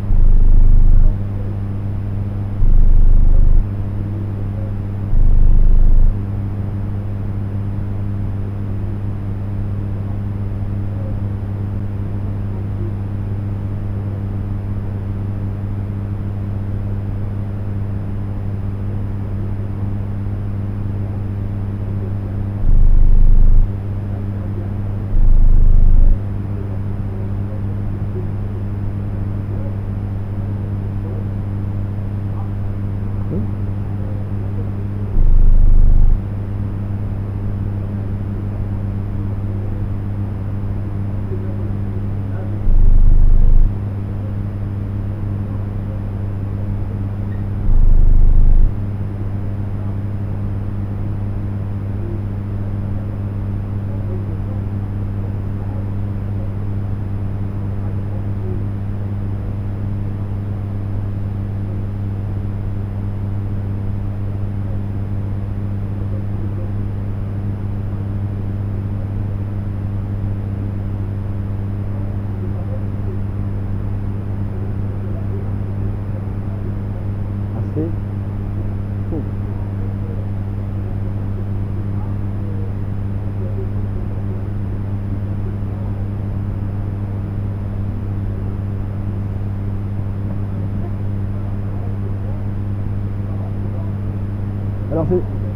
Alors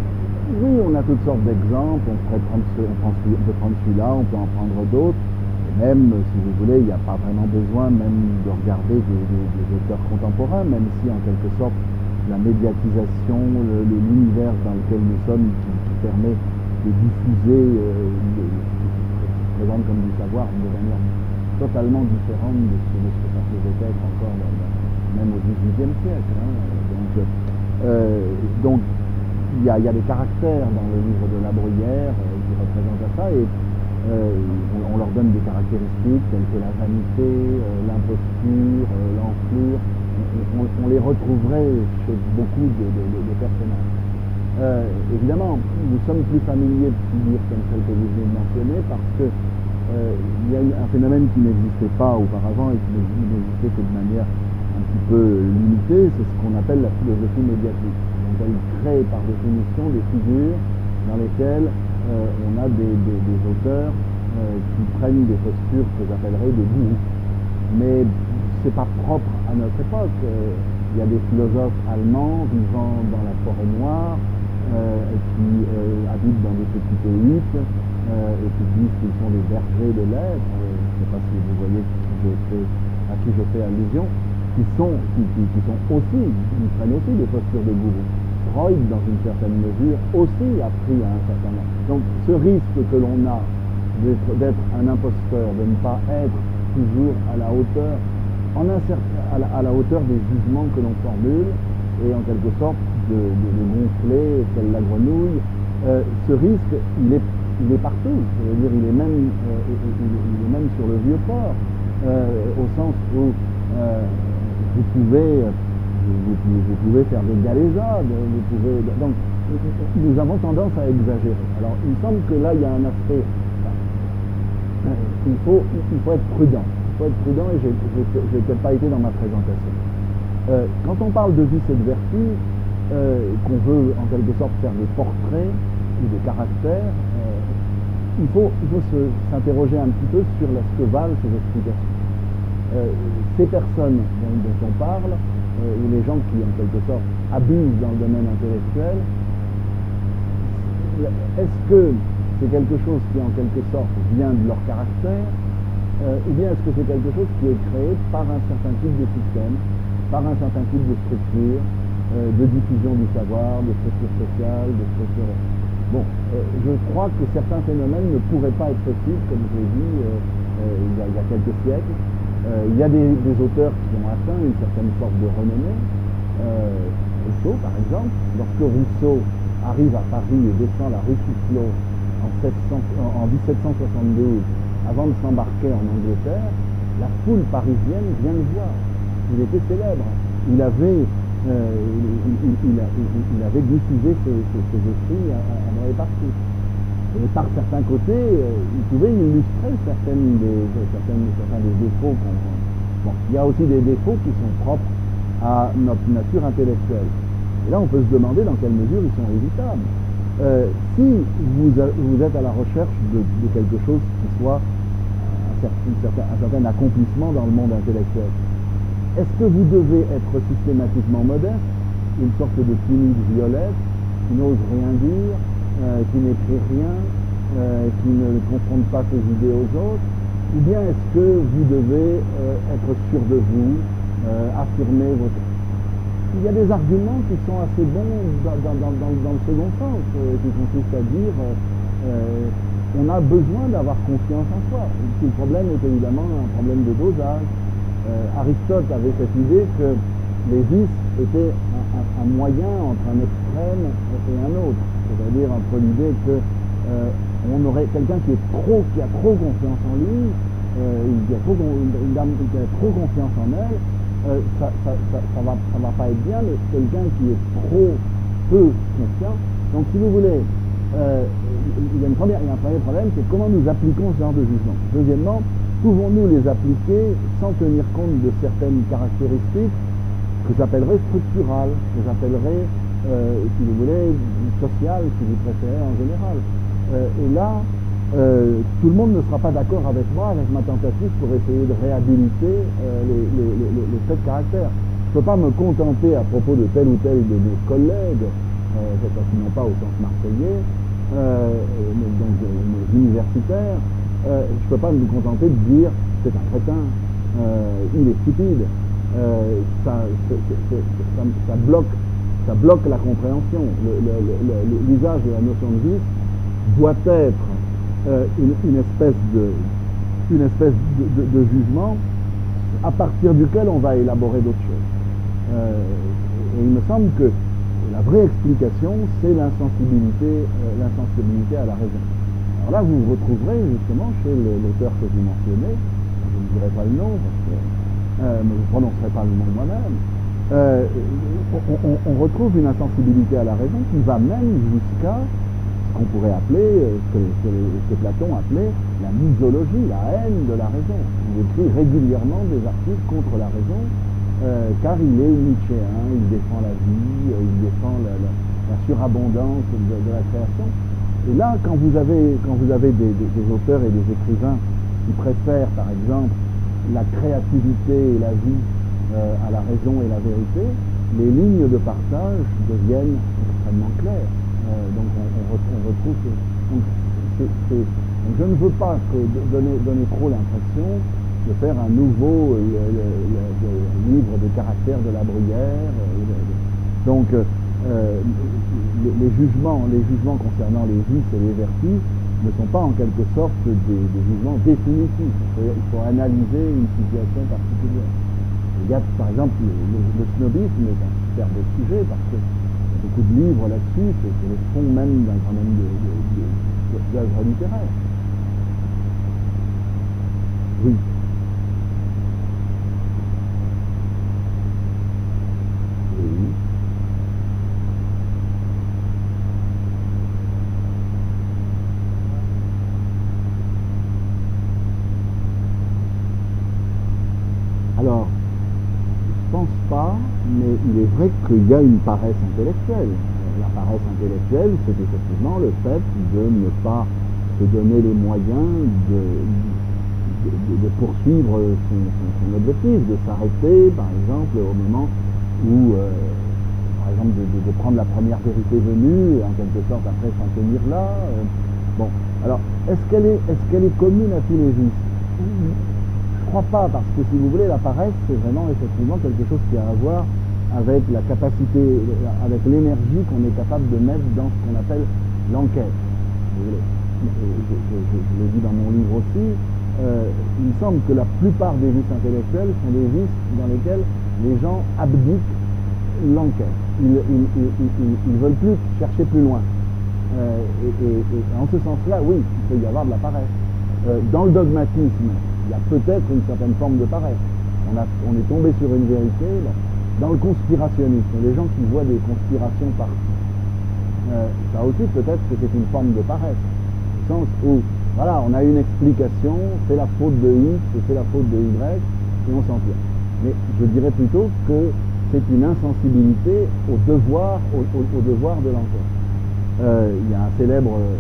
oui, on a toutes sortes d'exemples, on, pourrait prendre ce, on, prend, on peut prendre celui-là, on peut en prendre d'autres, et même, si vous voulez, il n'y a pas vraiment besoin même de regarder des, des, des auteurs contemporains, même si en quelque sorte la médiatisation, l'univers dans lequel nous sommes, qui, qui permet de diffuser, euh, le, ce qui se présente comme du savoir de manière totalement différente de ce, de ce que ça pouvait être encore même au dix-huitième siècle. Hein. Donc, euh, donc il y, a, il y a des caractères dans le livre de La Bruyère euh, qui représentent ça, et euh, on, on leur donne des caractéristiques telles que la vanité, euh, l'imposture, euh, l'enflure. On, on, on les retrouverait chez beaucoup de, de, de, de personnages. Euh, évidemment, nous sommes plus familiers de figures comme celle que vous venez de mentionner parce que euh, il y a un phénomène qui n'existait pas auparavant et qui n'existait que de manière un petit peu limitée, c'est ce qu'on appelle la philosophie médiatique. Donc elle crée par définition des figures dans lesquelles euh, on a des, des, des auteurs euh, qui prennent des postures que j'appellerais des gourous. Mais c'est pas propre à notre époque. Il y a des philosophes allemands vivant dans la forêt noire euh, qui euh, habitent dans des petites huttes euh, et qui disent qu'ils sont des bergers de l'être. Euh, je ne sais pas si vous voyez qui je fais, à qui je fais allusion, qui sont, qui, qui, qui sont aussi, ils prennent aussi des postures de gourou. Freud, dans une certaine mesure, aussi a pris à un certain moment. Donc ce risque que l'on a d'être un imposteur, de ne pas être toujours à la hauteur, en un certain, à, la, à la hauteur des jugements que l'on formule, et en quelque sorte de, de, de gonfler telle la grenouille, euh, ce risque, il est, il est partout. Je veux dire, il est même, euh, il, il est même sur le vieux port, euh, au sens où euh, vous pouvez, vous, vous, vous pouvez faire des galéjades, vous pouvez, donc nous avons tendance à exagérer. Alors il me semble que là il y a un aspect, enfin, il faut, il faut être prudent. Il faut être prudent et je n'ai peut-être pas été dans ma présentation. Euh, quand on parle de vice et de vertu, euh, qu'on veut en quelque sorte faire des portraits ou des caractères, euh, il faut, il faut s'interroger un petit peu sur ce que valent ces explications. Euh, ces personnes dont, dont on parle, euh, ou les gens qui en quelque sorte abusent dans le domaine intellectuel, est-ce que c'est quelque chose qui en quelque sorte vient de leur caractère, euh, ou bien est-ce que c'est quelque chose qui est créé par un certain type de système, par un certain type de structure, euh, de diffusion du savoir, de structure sociale, de structure... Bon, euh, je crois que certains phénomènes ne pourraient pas être possibles, comme je l'ai dit, euh, euh, il, y a, il y a quelques siècles. Euh, il y a des, des auteurs qui ont atteint une certaine sorte de renommée. Euh, Rousseau, par exemple. Lorsque Rousseau arrive à Paris et descend la rue Soufflot en, en dix-sept cent soixante-douze, avant de s'embarquer en Angleterre, la foule parisienne vient le voir. Il était célèbre. Il avait, euh, il, il, il, il avait diffusé ses, ses, ses écrits à, à, à partout. Et par certains côtés, euh, il pouvait illustrer certaines des, certaines, certains des défauts qu'on voit. Bon, il y a aussi des défauts qui sont propres à notre nature intellectuelle. Et là, on peut se demander dans quelle mesure ils sont évitables. Euh, si vous, a, vous êtes à la recherche de, de quelque chose qui soit un certain, un, certain, un certain accomplissement dans le monde intellectuel, est-ce que vous devez être systématiquement modeste, une sorte de timide violette, qui n'ose rien dire, euh, qui n'écrit rien, euh, qui ne confronte pas ses idées aux autres, ou bien est-ce que vous devez euh, être sûr de vous, euh, affirmer votre... Il y a des arguments qui sont assez bons dans, dans, dans, dans le second sens, euh, qui consistent à dire euh, on a besoin d'avoir confiance en soi. Le problème est évidemment un problème de dosage. Euh, Aristote avait cette idée que les vices étaient un, un, un moyen entre un extrême et un autre, c'est-à-dire entre l'idée que euh, on aurait quelqu'un qui est trop, qui a trop confiance en lui, euh, qui a trop, une dame qui a trop confiance en elle. Euh, ça, ça, ça, ça, va, ça va pas être bien, mais quelqu'un qui est trop peu confiant. Donc, si vous voulez, euh, il, y a une première, il y a un premier problème, c'est comment nous appliquons ce genre de jugement. Deuxièmement, pouvons-nous les appliquer sans tenir compte de certaines caractéristiques que j'appellerais structurales, que j'appellerais, euh, si vous voulez, sociales, si vous préférez, en général. Euh, et là, Euh, tout le monde ne sera pas d'accord avec moi, avec ma tentative pour essayer de réhabiliter euh, les, les, les, les faits de caractère. Je ne peux pas me contenter à propos de tel ou tel de mes collègues, euh, cette fois-ci non pas au sens marseillais, euh, donc mes universitaires, euh, je ne peux pas me contenter de dire c'est un crétin, euh, il est stupide. Euh, ça, c'est, c'est, c'est, ça, ça, bloque, ça bloque la compréhension. L'usage de la notion de vice doit être Euh, une, une espèce, de, une espèce de, de, de jugement à partir duquel on va élaborer d'autres choses. Euh, et il me semble que la vraie explication, c'est l'insensibilité, euh, l'insensibilité à la raison. Alors là, vous vous retrouverez justement chez l'auteur que vous mentionnez, je ne dirai pas le nom, parce que euh, mais je ne prononcerai pas le nom moi-même, euh, on, on, on retrouve une insensibilité à la raison qui va même jusqu'à qu'on pourrait appeler, ce que, ce, que Platon appelait la misologie, la haine de la raison. Il écrit régulièrement des articles contre la raison, euh, car il est nietzschéen, il défend la vie, il défend la, la, la surabondance de, de la création. Et là, quand vous avez, quand vous avez des, des, des auteurs et des écrivains qui préfèrent, par exemple, la créativité et la vie euh, à la raison et la vérité, les lignes de partage deviennent extrêmement claires. Euh, donc on, on, on retrouve... Donc, c'est, c'est, donc je ne veux pas que donner, donner trop l'impression de faire un nouveau euh, le, le, le, le livre de caractère de la Bruyère. Euh, donc euh, les, les, jugements, les jugements concernant les vices et les vertus ne sont pas en quelque sorte des, des jugements définitifs. Il faut, il faut analyser une situation particulière. Il y a par exemple le, le, le snobisme est un superbe sujet parce que beaucoup de livres là-dessus, c'est, c'est le fond même d'un grand nombre de, de, de, de, d'œuvres littéraires. Oui. Oui. Alors, je pense pas, mais il est vrai qu'il y a une paresse intellectuelle. La paresse intellectuelle, c'est effectivement le fait de ne pas se donner les moyens de, de, de, de poursuivre son, son, son objectif, de s'arrêter, par exemple, au moment où, euh, par exemple, de, de, de prendre la première vérité venue, et en quelque sorte après s'en tenir là. Euh, bon, alors, est-ce qu'elle est, est-ce qu'elle est commune à tous les vices ? Je ne crois pas, parce que si vous voulez, la paresse, c'est vraiment effectivement quelque chose qui a à voir avec la capacité, avec l'énergie qu'on est capable de mettre dans ce qu'on appelle l'enquête. Vous voulez. Je, je, je, je l'ai dit dans mon livre aussi, euh, il me semble que la plupart des vices intellectuels sont des vices dans lesquels les gens abdiquent l'enquête. Ils ne veulent plus chercher plus loin. Euh, et, et, et en ce sens-là, oui, il peut y avoir de la paresse. Euh, dans le dogmatisme, il y a peut-être une certaine forme de paresse. On, a, on est tombé sur une vérité. Là. Dans le conspirationnisme, les gens qui voient des conspirations partout, euh, ça aussi peut-être que c'est une forme de paresse. Au sens où, voilà, on a une explication, c'est la faute de X, c'est la faute de Y, et on s'en tient. Mais je dirais plutôt que c'est une insensibilité au devoir, au, au, au devoir de l'enquête. Euh, il y a un célèbre... Euh,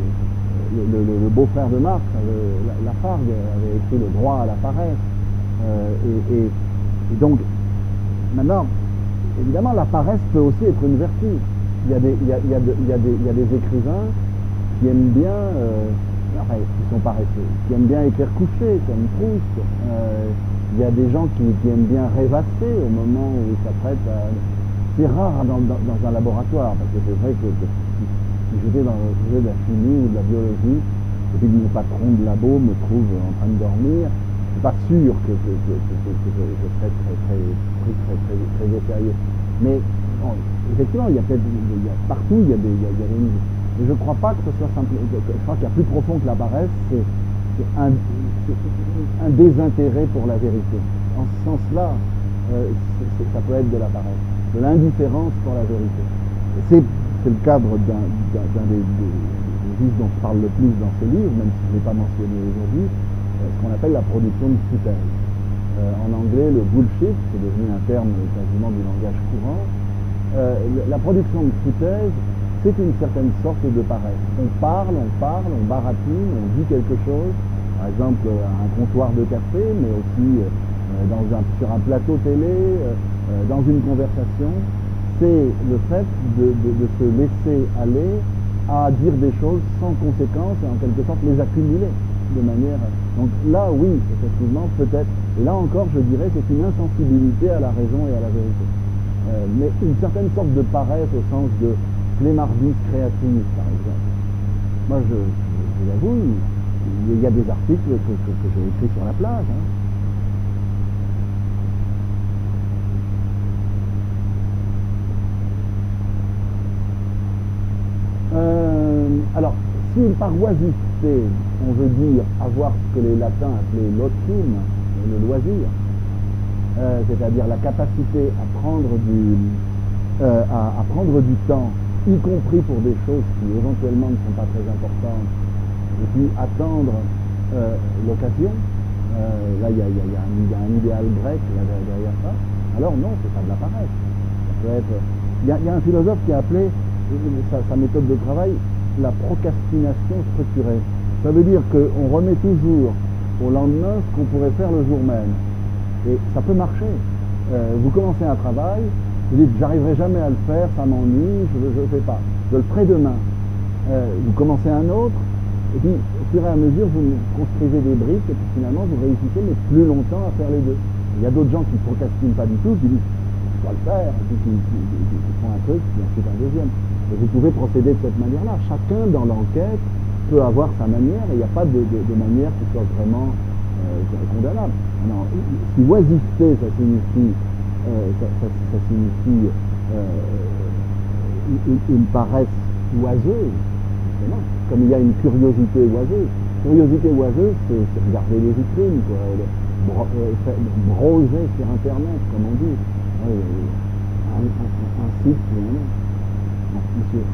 Le, le, le beau-frère de Marx, euh, Lafargue, avait écrit Le droit à la paresse. Euh, et, et, et donc, maintenant, évidemment, la paresse peut aussi être une vertu. Il y a des, il y a, il y a de, il y a des, il y a des écrivains qui aiment bien, euh, enfin, qui sont paresseux, qui aiment bien écrire couché, comme Proust. Euh, il y a des gens qui, qui aiment bien rêvasser au moment où ils s'apprêtent à... C'est rare dans, dans, dans un laboratoire, parce que c'est vrai que... que si j'étais dans le sujet de la chimie ou de la biologie, et puis mon patron de labo me trouve en train de dormir, je ne suis pas sûr que, que, que, que, que, que je, je serais très, très, très, très, très, très au sérieux. Mais bon, effectivement, il y a peut-être, il y a, partout, il y a des, il y a, il y a des niveaux. Mais je ne crois pas que ce soit simple. Je crois qu'il y a plus profond que la paresse, c'est, c'est, un, c'est un désintérêt pour la vérité. En ce sens-là, euh, c'est, c'est, ça peut être de la paresse, de l'indifférence pour la vérité. Et c'est C'est le cadre d'un, d'un, d'un des, des, des vices dont je parle le plus dans ce livre, même si je ne l'ai pas mentionné aujourd'hui, euh, ce qu'on appelle la production de foutaise. Euh, en anglais, le bullshit, c'est devenu un terme quasiment du langage courant. Euh, la production de foutaise, c'est une certaine sorte de paresse. On parle, on parle, on baratine, on dit quelque chose, par exemple à un comptoir de café, mais aussi euh, dans un, sur un plateau télé, euh, dans une conversation. C'est le fait de, de, de se laisser aller à dire des choses sans conséquence et en quelque sorte les accumuler de manière... Donc là, oui, effectivement, peut-être, et là encore, je dirais, c'est une insensibilité à la raison et à la vérité. Euh, mais une certaine sorte de paresse au sens de flemmardise créative, par exemple. Moi, je, je, je l'avoue, il y a des articles que, que, que j'ai écrits sur la plage, hein. Euh, alors, si par oisiveté, on veut dire avoir ce que les latins appelaient l'otium, le loisir, euh, c'est-à-dire la capacité à prendre, du, euh, à, à prendre du temps, y compris pour des choses qui éventuellement ne sont pas très importantes, et puis attendre euh, l'occasion, euh, là il y, y, y, y a un idéal grec là, derrière ça, alors non, c'est pas de la paresse. Ça peut être... Il y, y a un philosophe qui a appelé Sa, sa méthode de travail, la procrastination structurée. Ça veut dire qu'on remet toujours au lendemain ce qu'on pourrait faire le jour même. Et ça peut marcher. Euh, vous commencez un travail, vous dites j'arriverai jamais à le faire, ça m'ennuie, je ne le fais pas. je le ferai demain. Euh, vous commencez un autre, et puis au fur et à mesure, vous construisez des briques, et puis finalement, vous réussissez, mais plus longtemps à faire les deux. Il y a d'autres gens qui ne procrastinent pas du tout, qui disent, je dois le faire, et puis qui, qui, qui, qui font un truc, puis ensuite un deuxième. Et vous pouvez procéder de cette manière-là. Chacun dans l'enquête peut avoir sa manière, et il n'y a pas de, de, de manière qui soit vraiment euh, condamnable. Alors, si oisiveté, ça signifie, euh, ça, ça, ça signifie euh, une, une paresse oiseuse, justement, comme il y a une curiosité oiseuse. Curiosité oiseuse, c'est regarder les vitrines, quoi, bro, euh, broser sur Internet, comme on dit. Ouais, un, un, un, un site, non, non, monsieur.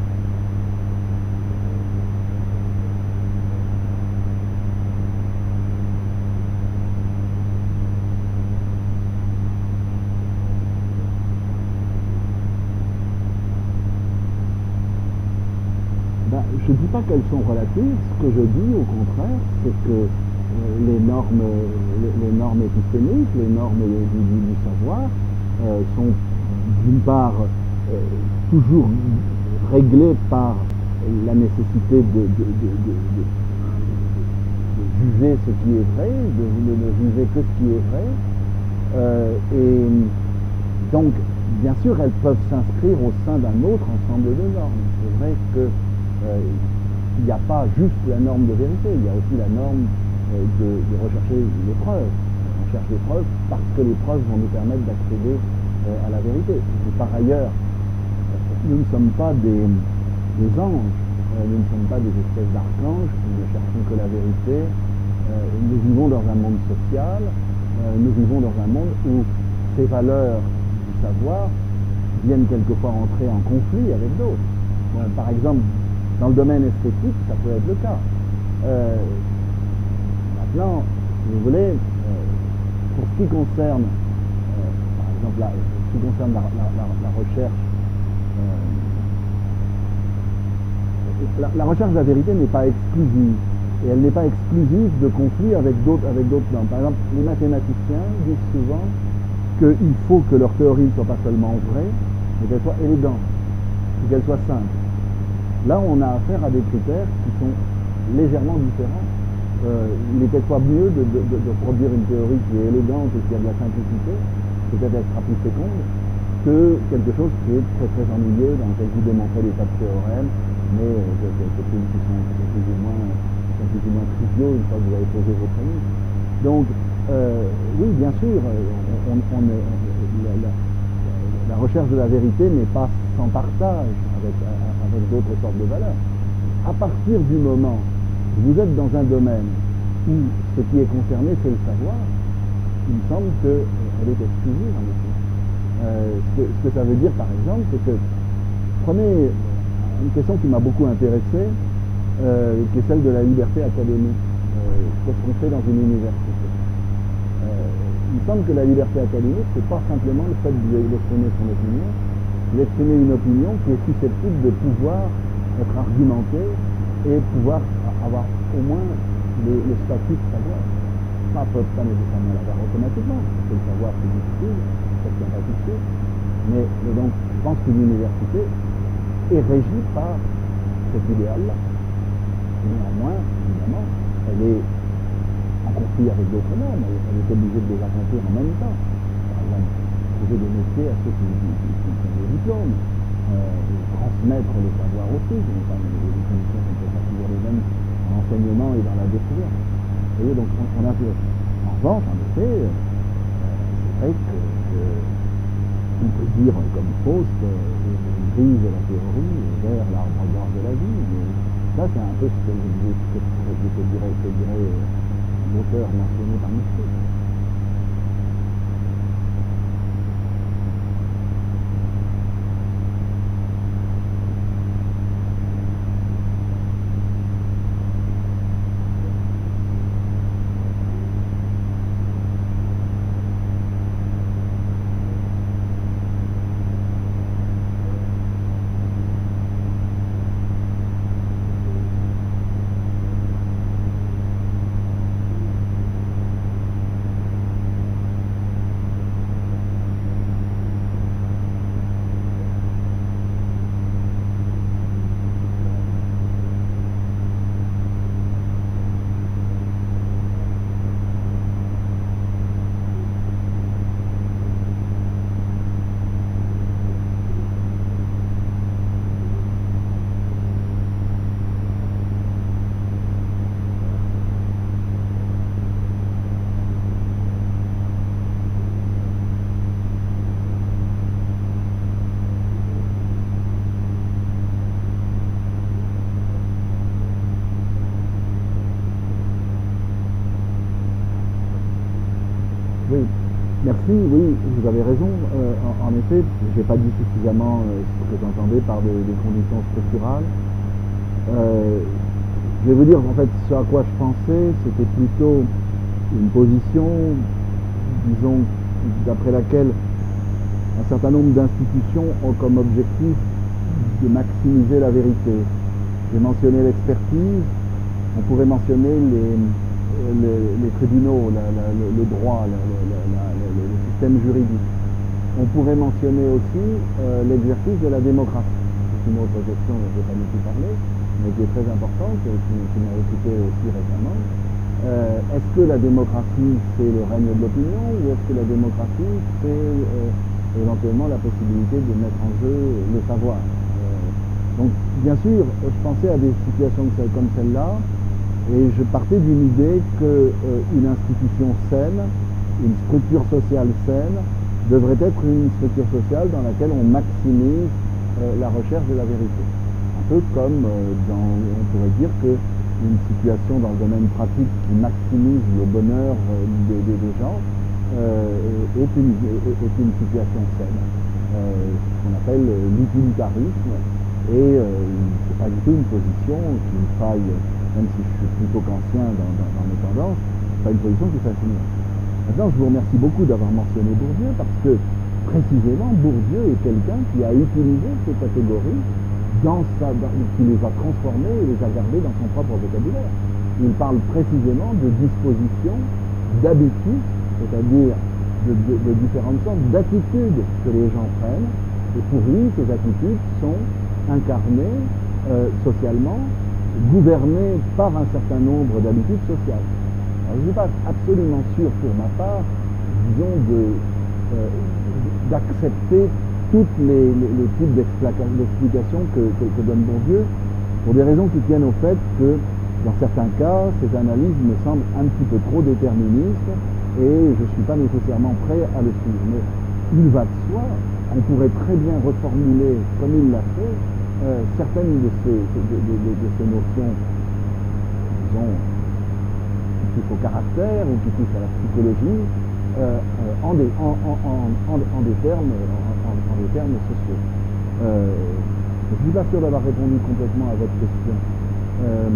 Ben, je ne dis pas qu'elles sont relatives, ce que je dis au contraire, c'est que euh, les, normes, les, les normes épistémiques, les normes du, du, du savoir euh, sont d'une part euh, toujours réglées par la nécessité de, de, de, de, de, de juger ce qui est vrai, de, de ne juger que ce qui est vrai, euh, et donc bien sûr elles peuvent s'inscrire au sein d'un autre ensemble de normes. C'est vrai que Euh, il n'y a pas juste la norme de vérité, il y a aussi la norme euh, de, de rechercher les preuves. On cherche des preuves parce que les preuves vont nous permettre d'accéder euh, à la vérité. Et par ailleurs, nous ne sommes pas des, des anges, euh, nous ne sommes pas des espèces d'archanges qui ne cherchons que la vérité. Euh, nous vivons dans un monde social, euh, nous vivons dans un monde où ces valeurs du savoir viennent quelquefois entrer en conflit avec d'autres. Bon, par exemple, dans le domaine esthétique, ça peut être le cas. Euh, maintenant, si vous voulez, euh, pour ce qui concerne, euh, par exemple, la, ce qui concerne la, la, la, la recherche, euh, la, la recherche de la vérité n'est pas exclusive. Et elle n'est pas exclusive de conflits avec d'autres avec d'autres normes. Par exemple, les mathématiciens disent souvent qu'il faut que leur théorie ne soit pas seulement vraie, mais qu'elle soit élégante, qu'elle soit simple. Là, on a affaire à des critères qui sont légèrement différents. Euh, il est quelquefois mieux de, de, de, de produire une théorie qui est élégante et qui a de la simplicité, peut-être elle sera plus féconde, que quelque chose qui est très très ennuyeux, dans lequel vous démontrez des tas de théorèmes, mais euh, qui sont plus ou moins, plus ou moins triviaux une fois que vous avez posé vos prémices. Donc, euh, oui, bien sûr, on, on, on est, la, la, la recherche de la vérité n'est pas sans partage avec, avec d'autres sortes de valeurs. À partir du moment où vous êtes dans un domaine où ce qui est concerné, c'est le savoir, il me semble qu'elle est exclusive, en effet. Euh, ce, que, ce que ça veut dire, par exemple, c'est que, prenez une question qui m'a beaucoup intéressé, euh, qui est celle de la liberté académique. Euh, Qu'est-ce qu'on fait dans une université? euh, Il me semble que la liberté académique, c'est pas simplement le fait d'exprimer son opinion, d'exprimer une opinion qui est susceptible de pouvoir être argumentée et pouvoir avoir au moins le, le statut de savoir. Ça ne peut pas nécessairement l'avoir automatiquement, parce que le savoir c'est difficile, ça ne tient pas tout de suite. Mais, mais donc, je pense qu'une université est régie par cet idéal-là. Néanmoins, évidemment, elle est en conflit avec d'autres normes, elle, elle est obligée de les accomplir en même temps. Par exemple, trouver des métiers à ceux qui, qui, qui ont des diplômes, euh, transmettre le savoir aussi, les conditions ne sont pas toujours les mêmes dans l'enseignement et dans la découverte. Vous voyez, donc on, on a fait. En revanche, en effet, euh, c'est vrai que, que on peut dire comme Faust, euh, grise de la théorie vers l'arbre d'or de la vie. Mais ça, c'est un peu ce que, ce que, ce que, que dirait, que dirait l'auteur mentionné par Mystique. Merci, oui, vous avez raison. Euh, en, en effet, je n'ai pas dit suffisamment euh, ce que j'entendais par des, des conditions structurales. Euh, je vais vous dire, en fait, ce à quoi je pensais, c'était plutôt une position, disons, d'après laquelle un certain nombre d'institutions ont comme objectif de maximiser la vérité. J'ai mentionné l'expertise, on pourrait mentionner les, les, les tribunaux, la, la, le, le droit, la, la, le système juridique. On pourrait mentionner aussi euh, l'exercice de la démocratie. C'est une autre question dont je n'ai pas beaucoup parlé, mais qui est très importante, et qui, qui m'a occupé aussi récemment. Euh, est-ce que la démocratie, c'est le règne de l'opinion, ou est-ce que la démocratie, c'est euh, éventuellement la possibilité de mettre en jeu le savoir? euh, Donc, bien sûr, je pensais à des situations comme celle-là, et je partais d'une idée qu'une euh, institution saine, une structure sociale saine, devrait être une structure sociale dans laquelle on maximise euh, la recherche de la vérité. Un peu comme euh, dans, on pourrait dire qu'une situation dans le domaine pratique qui maximise le bonheur euh, des, des, des gens euh, est, une, est, est une situation saine. Euh, ce qu'on appelle l'utilitarisme, et euh, c'est pas du tout une position qui me faille, même si je suis plutôt qu'ancien dans, dans, dans mes tendances, c'est pas une position qui fascine. Maintenant, je vous remercie beaucoup d'avoir mentionné Bourdieu, parce que précisément Bourdieu est quelqu'un qui a utilisé ces catégories, dans sa, dans, qui les a transformées et les a gardées dans son propre vocabulaire. Il parle précisément de dispositions, d'habitudes, c'est-à-dire de, de, de différentes sortes d'attitudes que les gens prennent, et pour lui, ces attitudes sont incarnées euh, socialement, gouvernées par un certain nombre d'habitudes sociales. Alors, je ne suis pas absolument sûr, pour ma part, disons, euh, d'accepter tous les, les, les types d'explications que, que, que donne Bourdieu, pour des raisons qui tiennent au fait que, dans certains cas, ces analyses me semblent un petit peu trop déterministes, et je ne suis pas nécessairement prêt à le suivre. Mais il va de soi, on pourrait très bien reformuler, comme il l'a fait, euh, certaines de ces, de, de, de, de ces notions, disons, qui touchent au caractère ou qui touchent à la psychologie, euh, euh, en, des, en, en, en, en, des termes, en, en des termes sociaux. Euh, je ne suis pas sûr d'avoir répondu complètement à votre question. Euh,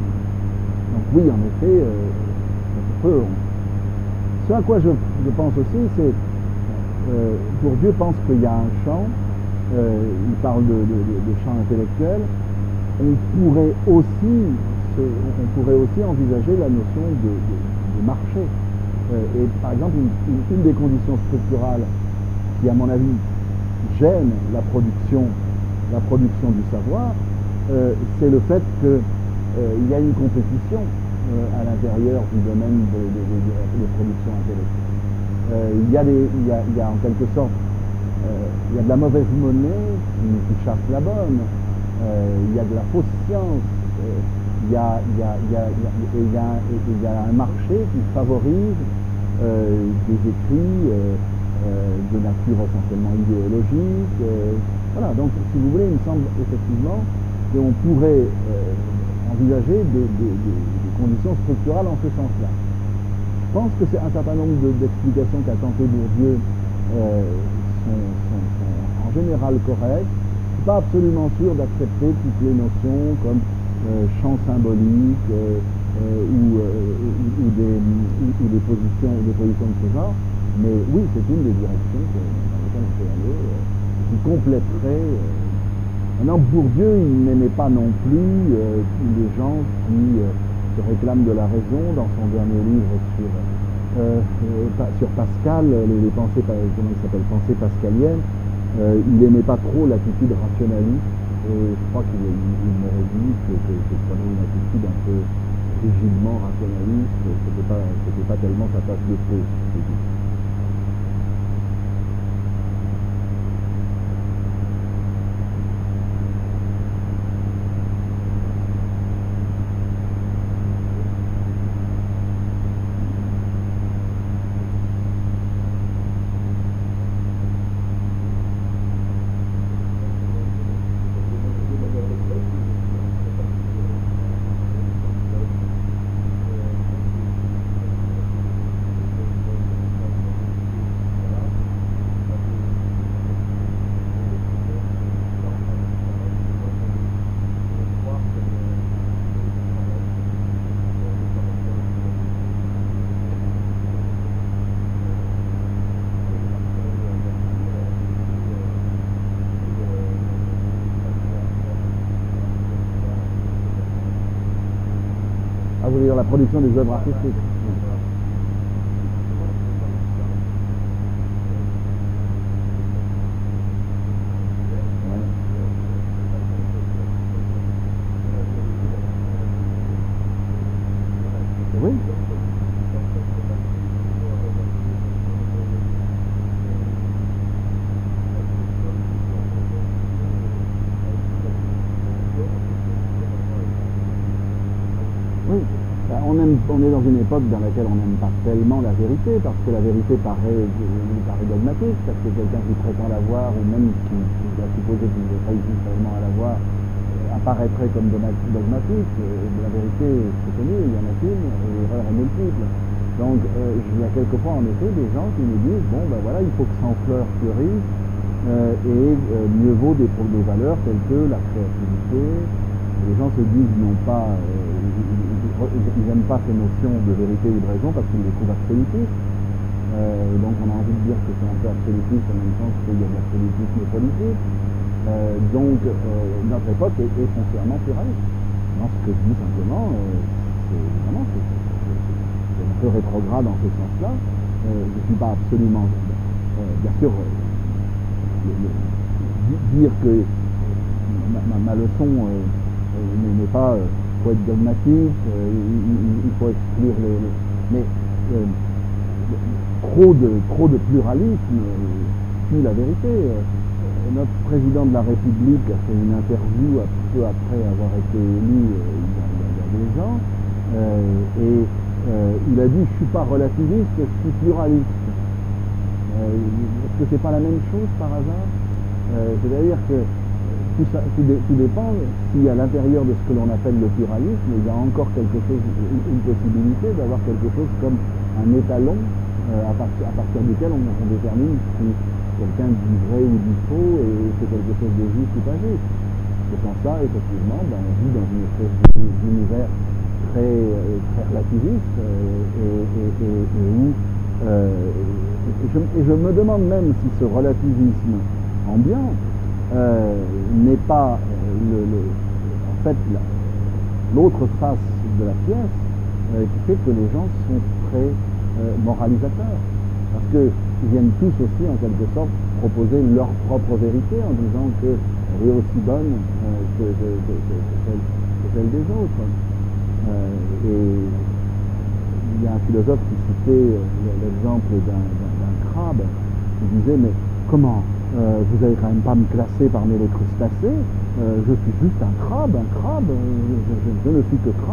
donc oui, en effet, euh, on peut... On, ce à quoi je, je pense aussi, c'est euh, Bourdieu pense qu'il y a un champ, euh, il parle de, de, de, de champ intellectuel. On pourrait aussi, se, on pourrait aussi envisager la notion de, de, de marché. Euh, et par exemple, une, une, une des conditions structurales qui, à mon avis, gêne la production, la production du savoir, euh, c'est le fait qu'il euh, y a une compétition euh, à l'intérieur du domaine de, de, de, de, de production intellectuelle. Euh, il, y a des, il, y a, il y a en quelque sorte, euh, il y a de la mauvaise monnaie qui, qui chasse la bonne, euh, il y a de la fausse science, euh, il, y a, il, y a, il, y a, il, y a, il, y a, il y a un marché qui favorise euh, des écrits euh, euh, de nature essentiellement idéologique. Euh, voilà, donc si vous voulez, il me semble effectivement qu'on pourrait euh, envisager des, des, des, des conditions structurales en ce sens-là. Je pense que c'est un certain nombre d'explications qu'a tenté Bourdieu euh, sont, sont, sont en général correctes. Je ne suis pas absolument sûr d'accepter toutes les notions comme euh, champ symbolique euh, euh, ou, euh, ou, ou, des, ou, ou des, positions, des positions de ce genre, mais oui, c'est une des directions que, dans lesquelles on peut aller, euh, qui compléterait. Euh. Maintenant, Bourdieu, il n'aimait pas non plus euh, les gens qui... Euh, se réclame de la raison dans son dernier livre sur, euh, euh, sur Pascal, les, les pensées, comment il s'appelle, pensées pascaliennes. Euh, il n'aimait pas trop l'attitude rationaliste, et je crois qu'il il, il m'aurait dit que, que, que je prenais une attitude un peu rigidement rationaliste, c'était pas, c'était pas tellement sa tasse de thé. c'est-à-dire la production des œuvres artistiques. Oui. Oui. Ben, on, aime, on est dans une époque dans laquelle on n'aime pas tellement la vérité, parce que la vérité paraît, paraît dogmatique, parce que quelqu'un qui prétend la voir, ou même qui, qui doit supposer qu'il réussit réellement à la voir, apparaîtrait comme dogmatique. La vérité, c'est connu, il y en a qu'une, et l'erreur est multiple. Donc, euh, il y a quelquefois, en effet, des gens qui nous disent, bon, ben voilà, il faut que sans fleurs fleurissent, euh, et euh, mieux vaut des, des valeurs telles que la créativité. Les gens se disent, non pas, euh, ils n'aiment pas ces notions de vérité ou de raison parce qu'ils les trouvent absolutistes. Euh, donc, on a envie de dire que c'est un peu absolutiste en même temps qu'il y a de l'absolutisme politique. Euh, donc, euh, notre époque est, est foncièrement pluraliste. Non, ce que je dis simplement, euh, c'est vraiment, c'est un peu rétrograde en ce sens-là. Euh, je ne suis pas absolument, euh, bien sûr, euh, le, le, dire que ma, ma, ma leçon euh, n'est pas, il euh, faut être dogmatique, euh, il, il faut exclure les, les mais euh, trop de trop de pluralisme euh, tue la vérité. Euh, Notre président de la République a fait une interview un peu après avoir été élu euh, il, y a, il y a deux ans, euh, et euh, il a dit « je ne suis pas relativiste, je suis pluraliste euh, ». Est-ce que c'est pas la même chose par hasard? euh, C'est-à-dire que tout, ça, tout, dé, tout dépend si à l'intérieur de ce que l'on appelle le pluralisme, il y a encore quelque chose, une, une possibilité d'avoir quelque chose comme un étalon euh, à, partir, à partir duquel on, on détermine si quelqu'un dit vrai ou dit faux et c'est quelque chose de juste ou pas juste. Et sans ça, effectivement, ben, on vit dans une espèce d'univers très, très relativiste euh, et, et, et, et où euh, et, je, et je me demande même si ce relativisme ambiant euh, n'est pas euh, le, le, en fait l'autre face de la pièce euh, qui fait que les gens sont très euh, moralisateurs. Parce qu'ils viennent tous aussi, en quelque sorte, proposer leur propre vérité en disant qu'elle est aussi bonne euh, que, que, que, que, celle, que celle des autres. Euh, et il y a un philosophe qui citait l'exemple d'un crabe, qui disait « mais comment euh, vous n'allez quand même pas me classer parmi les crustacés, euh, je suis juste un crabe, un crabe, je, je, je ne suis que crabe ».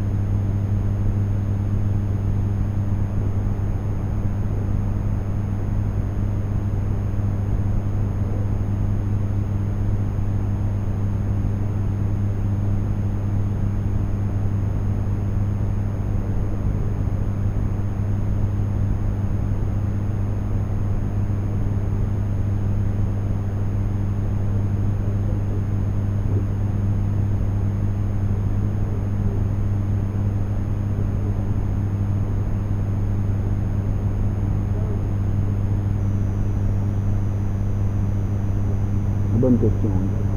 Bonne question.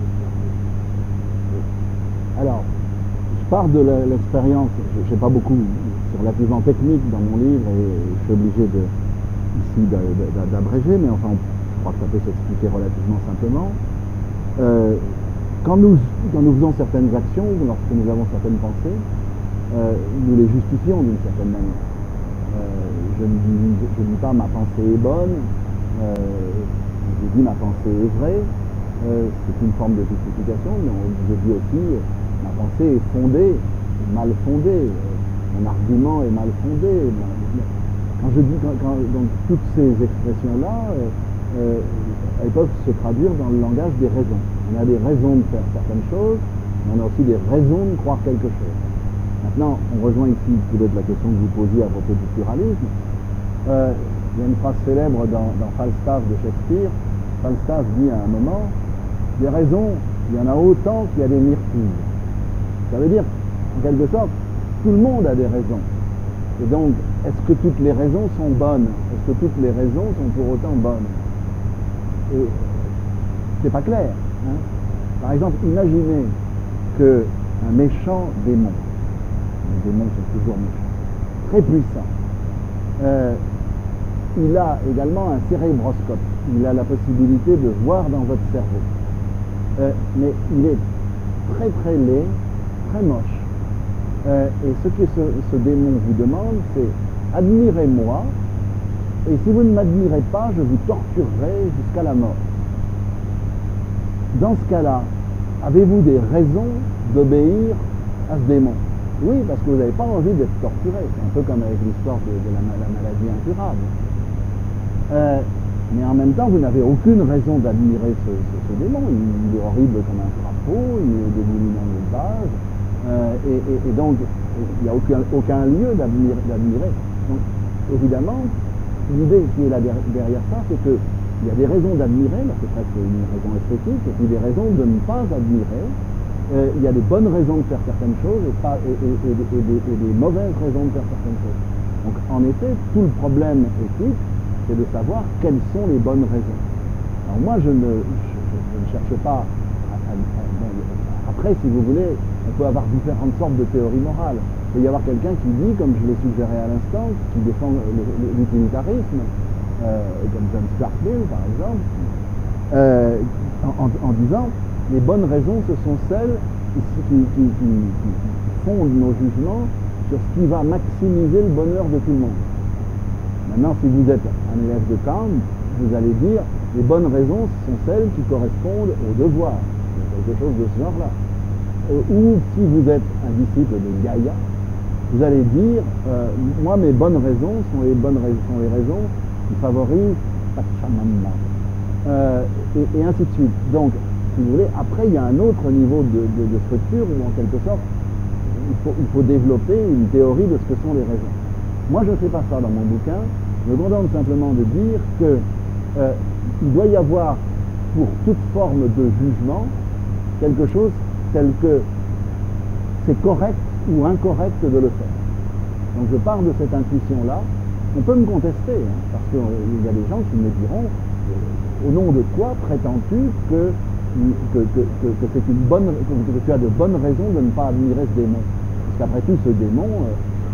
Alors, je pars de l'expérience, je ne sais pas beaucoup, c'est relativement technique dans mon livre et je suis obligé de, ici d'abréger, mais enfin, je crois que ça peut s'expliquer relativement simplement. Euh, quand, nous, quand nous faisons certaines actions, lorsque nous avons certaines pensées, euh, nous les justifions d'une certaine manière. Euh, je ne dis, je dis pas ma pensée est bonne, euh, je dis ma pensée est vraie. Euh, c'est une forme de justification, mais on, je dis aussi euh, ma pensée est fondée, mal fondée, euh, mon argument est mal fondé. Quand je dis, quand, quand, donc toutes ces expressions-là, euh, euh, elles peuvent se traduire dans le langage des raisons. On a des raisons de faire certaines choses, mais on a aussi des raisons de croire quelque chose. Maintenant, on rejoint ici peut-être la question que vous posiez à propos du pluralisme. Euh, il y a une phrase célèbre dans, dans Falstaff de Shakespeare. Falstaff dit à un moment, des raisons, il y en a autant qu'il y a des myrtilles. Ça veut dire, en quelque sorte, tout le monde a des raisons. Et donc, est-ce que toutes les raisons sont bonnes? Est-ce que toutes les raisons sont pour autant bonnes? Et c'est pas clair. Hein? Par exemple, imaginez qu'un méchant démon, un les démons sont toujours méchants, très puissant. Euh, il a également un cérébroscope, il a la possibilité de voir dans votre cerveau. Euh, mais il est très très laid, très moche. Euh, et ce que ce, ce démon vous demande, c'est admirez-moi, et si vous ne m'admirez pas, je vous torturerai jusqu'à la mort. Dans ce cas-là, avez-vous des raisons d'obéir à ce démon? Oui, parce que vous n'avez pas envie d'être torturé. C'est un peu comme avec l'histoire de, de la, la maladie incurable. Euh, mais en même temps, vous n'avez aucune raison d'admirer ce, ce, ce démon. Il, il est horrible comme un crapaud, il est dégoulinant de page, euh, et, et, et donc il n'y a aucun, aucun lieu d'admirer. Donc évidemment, l'idée qui est là derrière ça, c'est qu'il y a des raisons d'admirer, là c'est presque une raison esthétique, et puis des raisons de ne pas admirer. Euh, il y a des bonnes raisons de faire certaines choses et, pas, et, et, et, et, des, et des mauvaises raisons de faire certaines choses. Donc en effet, tout le problème éthique, c'est de savoir quelles sont les bonnes raisons. Alors moi, je ne, je, je, je ne cherche pas à, à, à, bon, après, si vous voulez, on peut avoir différentes sortes de théories morales. Il peut y avoir quelqu'un qui dit, comme je l'ai suggéré à l'instant, qui défend l'utilitarisme, euh, comme John Stuart Mill par exemple, euh, en, en disant les bonnes raisons, ce sont celles qui, qui, qui, qui, qui fondent nos jugements sur ce qui va maximiser le bonheur de tout le monde. Maintenant, si vous êtes un élève de Kant, vous allez dire les bonnes raisons sont celles qui correspondent au devoir, quelque chose de ce genre-là. Ou si vous êtes un disciple de Gaïa, vous allez dire euh, moi mes bonnes raisons sont les bonnes raisons, sont les raisons qui favorisent Pachamama, euh, et, et ainsi de suite. Donc, si vous voulez, après il y a un autre niveau de, de, de structure où en quelque sorte il faut, il faut développer une théorie de ce que sont les raisons. Moi, je ne fais pas ça dans mon bouquin. Je me contente simplement de dire que euh, il doit y avoir pour toute forme de jugement quelque chose tel que c'est correct ou incorrect de le faire. Donc je pars de cette intuition-là. On peut me contester, hein, parce qu'il euh, y a des gens qui me diront euh, au nom de quoi prétends-tu que, que, que, que, que c'est une bonne, que, que tu as de bonnes raisons de ne pas admirer ce démon? Parce qu'après tout, ce démon, euh,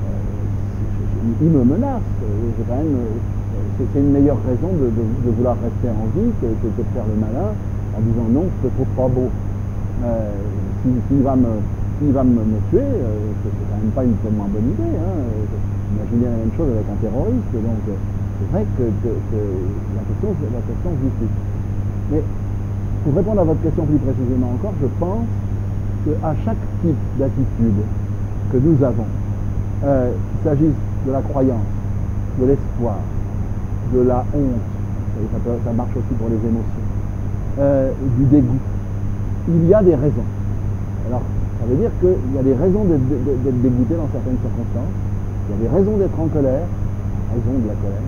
il me menace. C'est quand même, c'est une meilleure raison de, de, de vouloir rester en vie que, que, que de faire le malin en disant non, je te trouve pas beau. Euh, S'il si, si va, me, si va me, me tuer, euh, c'est quand même pas une tellement bonne idée. Hein. Imaginez la même chose avec un terroriste. Donc c'est vrai que, que, que la question, la question se justifie. Mais pour répondre à votre question plus précisément encore, je pense qu'à chaque type d'attitude que nous avons, euh, qu'il s'agisse de la croyance, de l'espoir, de la honte, ça, peut, ça marche aussi pour les émotions, euh, du dégoût, il y a des raisons. Alors, ça veut dire qu'il y a des raisons d'être dégoûté dans certaines circonstances, il y a des raisons d'être en colère, raison de la colère,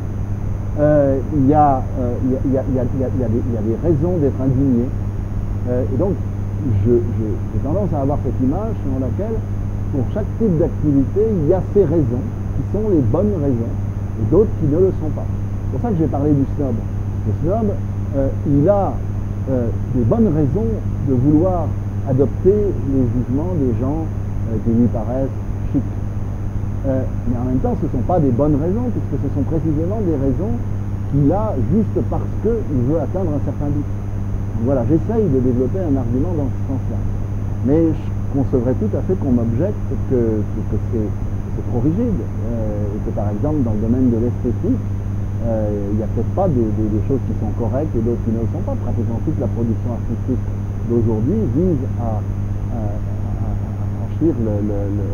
euh, il, y a, euh, il, y a, il, y a, il, y a, il, y a, il, y a des, il y a des raisons d'être indigné, euh, et donc j'ai tendance à avoir cette image selon laquelle pour chaque type d'activité, il y a ces raisons qui sont les bonnes raisons et d'autres qui ne le sont pas. C'est pour ça que j'ai parlé du snob. Le snob, euh, il a euh, des bonnes raisons de vouloir adopter les jugements des gens euh, qui lui paraissent chics. Euh, mais en même temps, ce ne sont pas des bonnes raisons, puisque ce sont précisément des raisons qu'il a juste parce qu'il veut atteindre un certain but. Donc voilà, j'essaye de développer un argument dans ce sens-là. Mais je concevrais tout à fait qu'on m'objecte que, que, que c'est trop rigide, euh, et que par exemple dans le domaine de l'esthétique, euh, il n'y a peut-être pas des, des, des choses qui sont correctes et d'autres qui ne le sont pas. Pratiquement toute la production artistique d'aujourd'hui vise à, à, à, à franchir le, le, le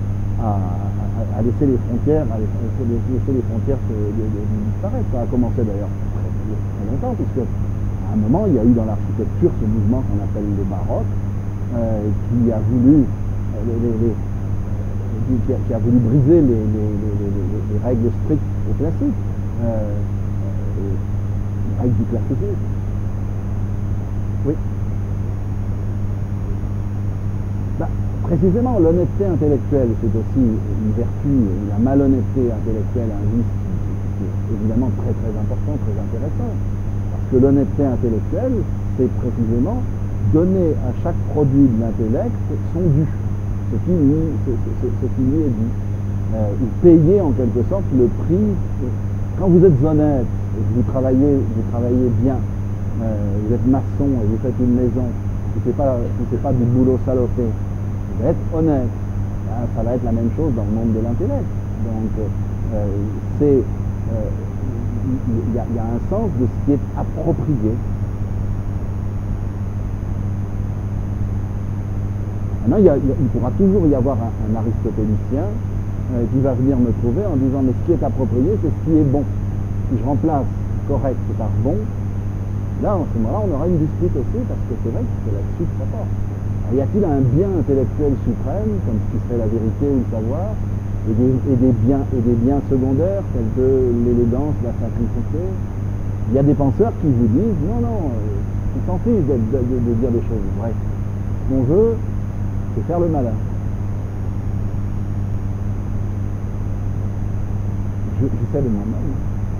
à, à, à laisser les frontières, à laisser, laisser les frontières se, de, de, de disparaître. Ça a commencé d'ailleurs très, très longtemps, puisque à un moment il y a eu dans l'architecture ce mouvement qu'on appelle le baroque, euh, qui a voulu euh, les, les, les, qui, a, qui a voulu briser les, les, les, les, les règles strictes et classiques, euh, euh, les règles du classicisme. Oui. Bah, précisément, l'honnêteté intellectuelle, c'est aussi une vertu, la malhonnêteté intellectuelle, un vice qui est évidemment très très important, très intéressant. Parce que l'honnêteté intellectuelle, c'est précisément donner à chaque produit de l'intellect son dû. ce qui lui, ce, ce, ce qui lui est dit. Euh, ou payer en quelque sorte le prix. Quand vous êtes honnête et que vous travaillez, vous travaillez bien, euh, vous êtes maçon et vous faites une maison, si ce n'est pas, si pas du boulot salopé, vous êtes honnête. Ben, ça va être la même chose dans le monde de l'intellect. Donc, euh, c'est, il euh, y, y a un sens de ce qui est approprié. Maintenant, il, y a, il pourra toujours y avoir un, un aristotélicien euh, qui va venir me trouver en disant mais ce qui est approprié, c'est ce qui est bon. Si je remplace correct par bon, là, en ce moment-là, on aura une dispute aussi, parce que c'est vrai que c'est là-dessus que ça porte. Alors, y a-t-il un bien intellectuel suprême, comme ce qui serait la vérité ou le savoir, et des, et des, biens, et des biens secondaires, tels que l'élégance, la simplicité? Il y a des penseurs qui vous disent non, non, euh, on s'en fiche de, de, de, de dire des choses vraies. Ce qu'on veut, c'est faire le malin. Je, j'essaie de moi-même.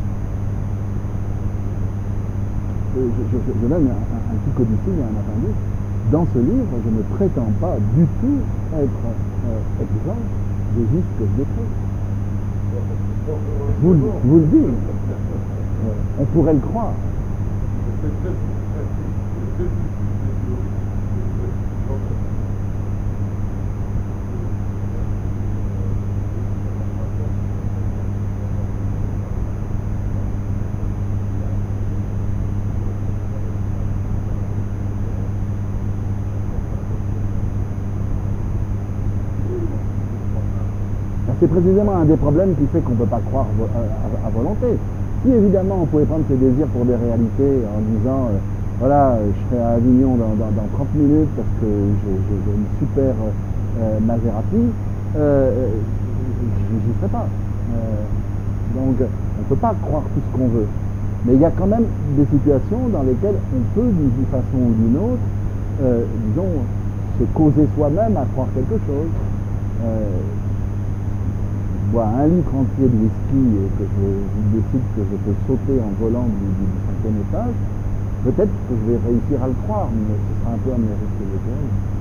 Je, je, je donne un, un, un petit codicile et un appendice. Dans ce livre, je ne prétends pas du tout être euh, exempt des vices que je décris. Je vous, je vous le dis. On pourrait le croire. C'est précisément un des problèmes qui fait qu'on ne peut pas croire à, à, à volonté. Si évidemment on pouvait prendre ses désirs pour des réalités en disant euh, voilà, je serai à Avignon dans, dans, dans trente minutes parce que j'ai, j'ai une super euh, Maserati, euh, j'y serai pas. Euh, donc on ne peut pas croire tout ce qu'on veut. Mais il y a quand même des situations dans lesquelles on peut d'une façon ou d'une autre, euh, disons, se causer soi-même à croire quelque chose. Euh, bois un litre entier de whisky et que je, je décide que je peux sauter en volant du, du cinquième étage, peut-être que je vais réussir à le croire, mais ce sera un peu à mes risques de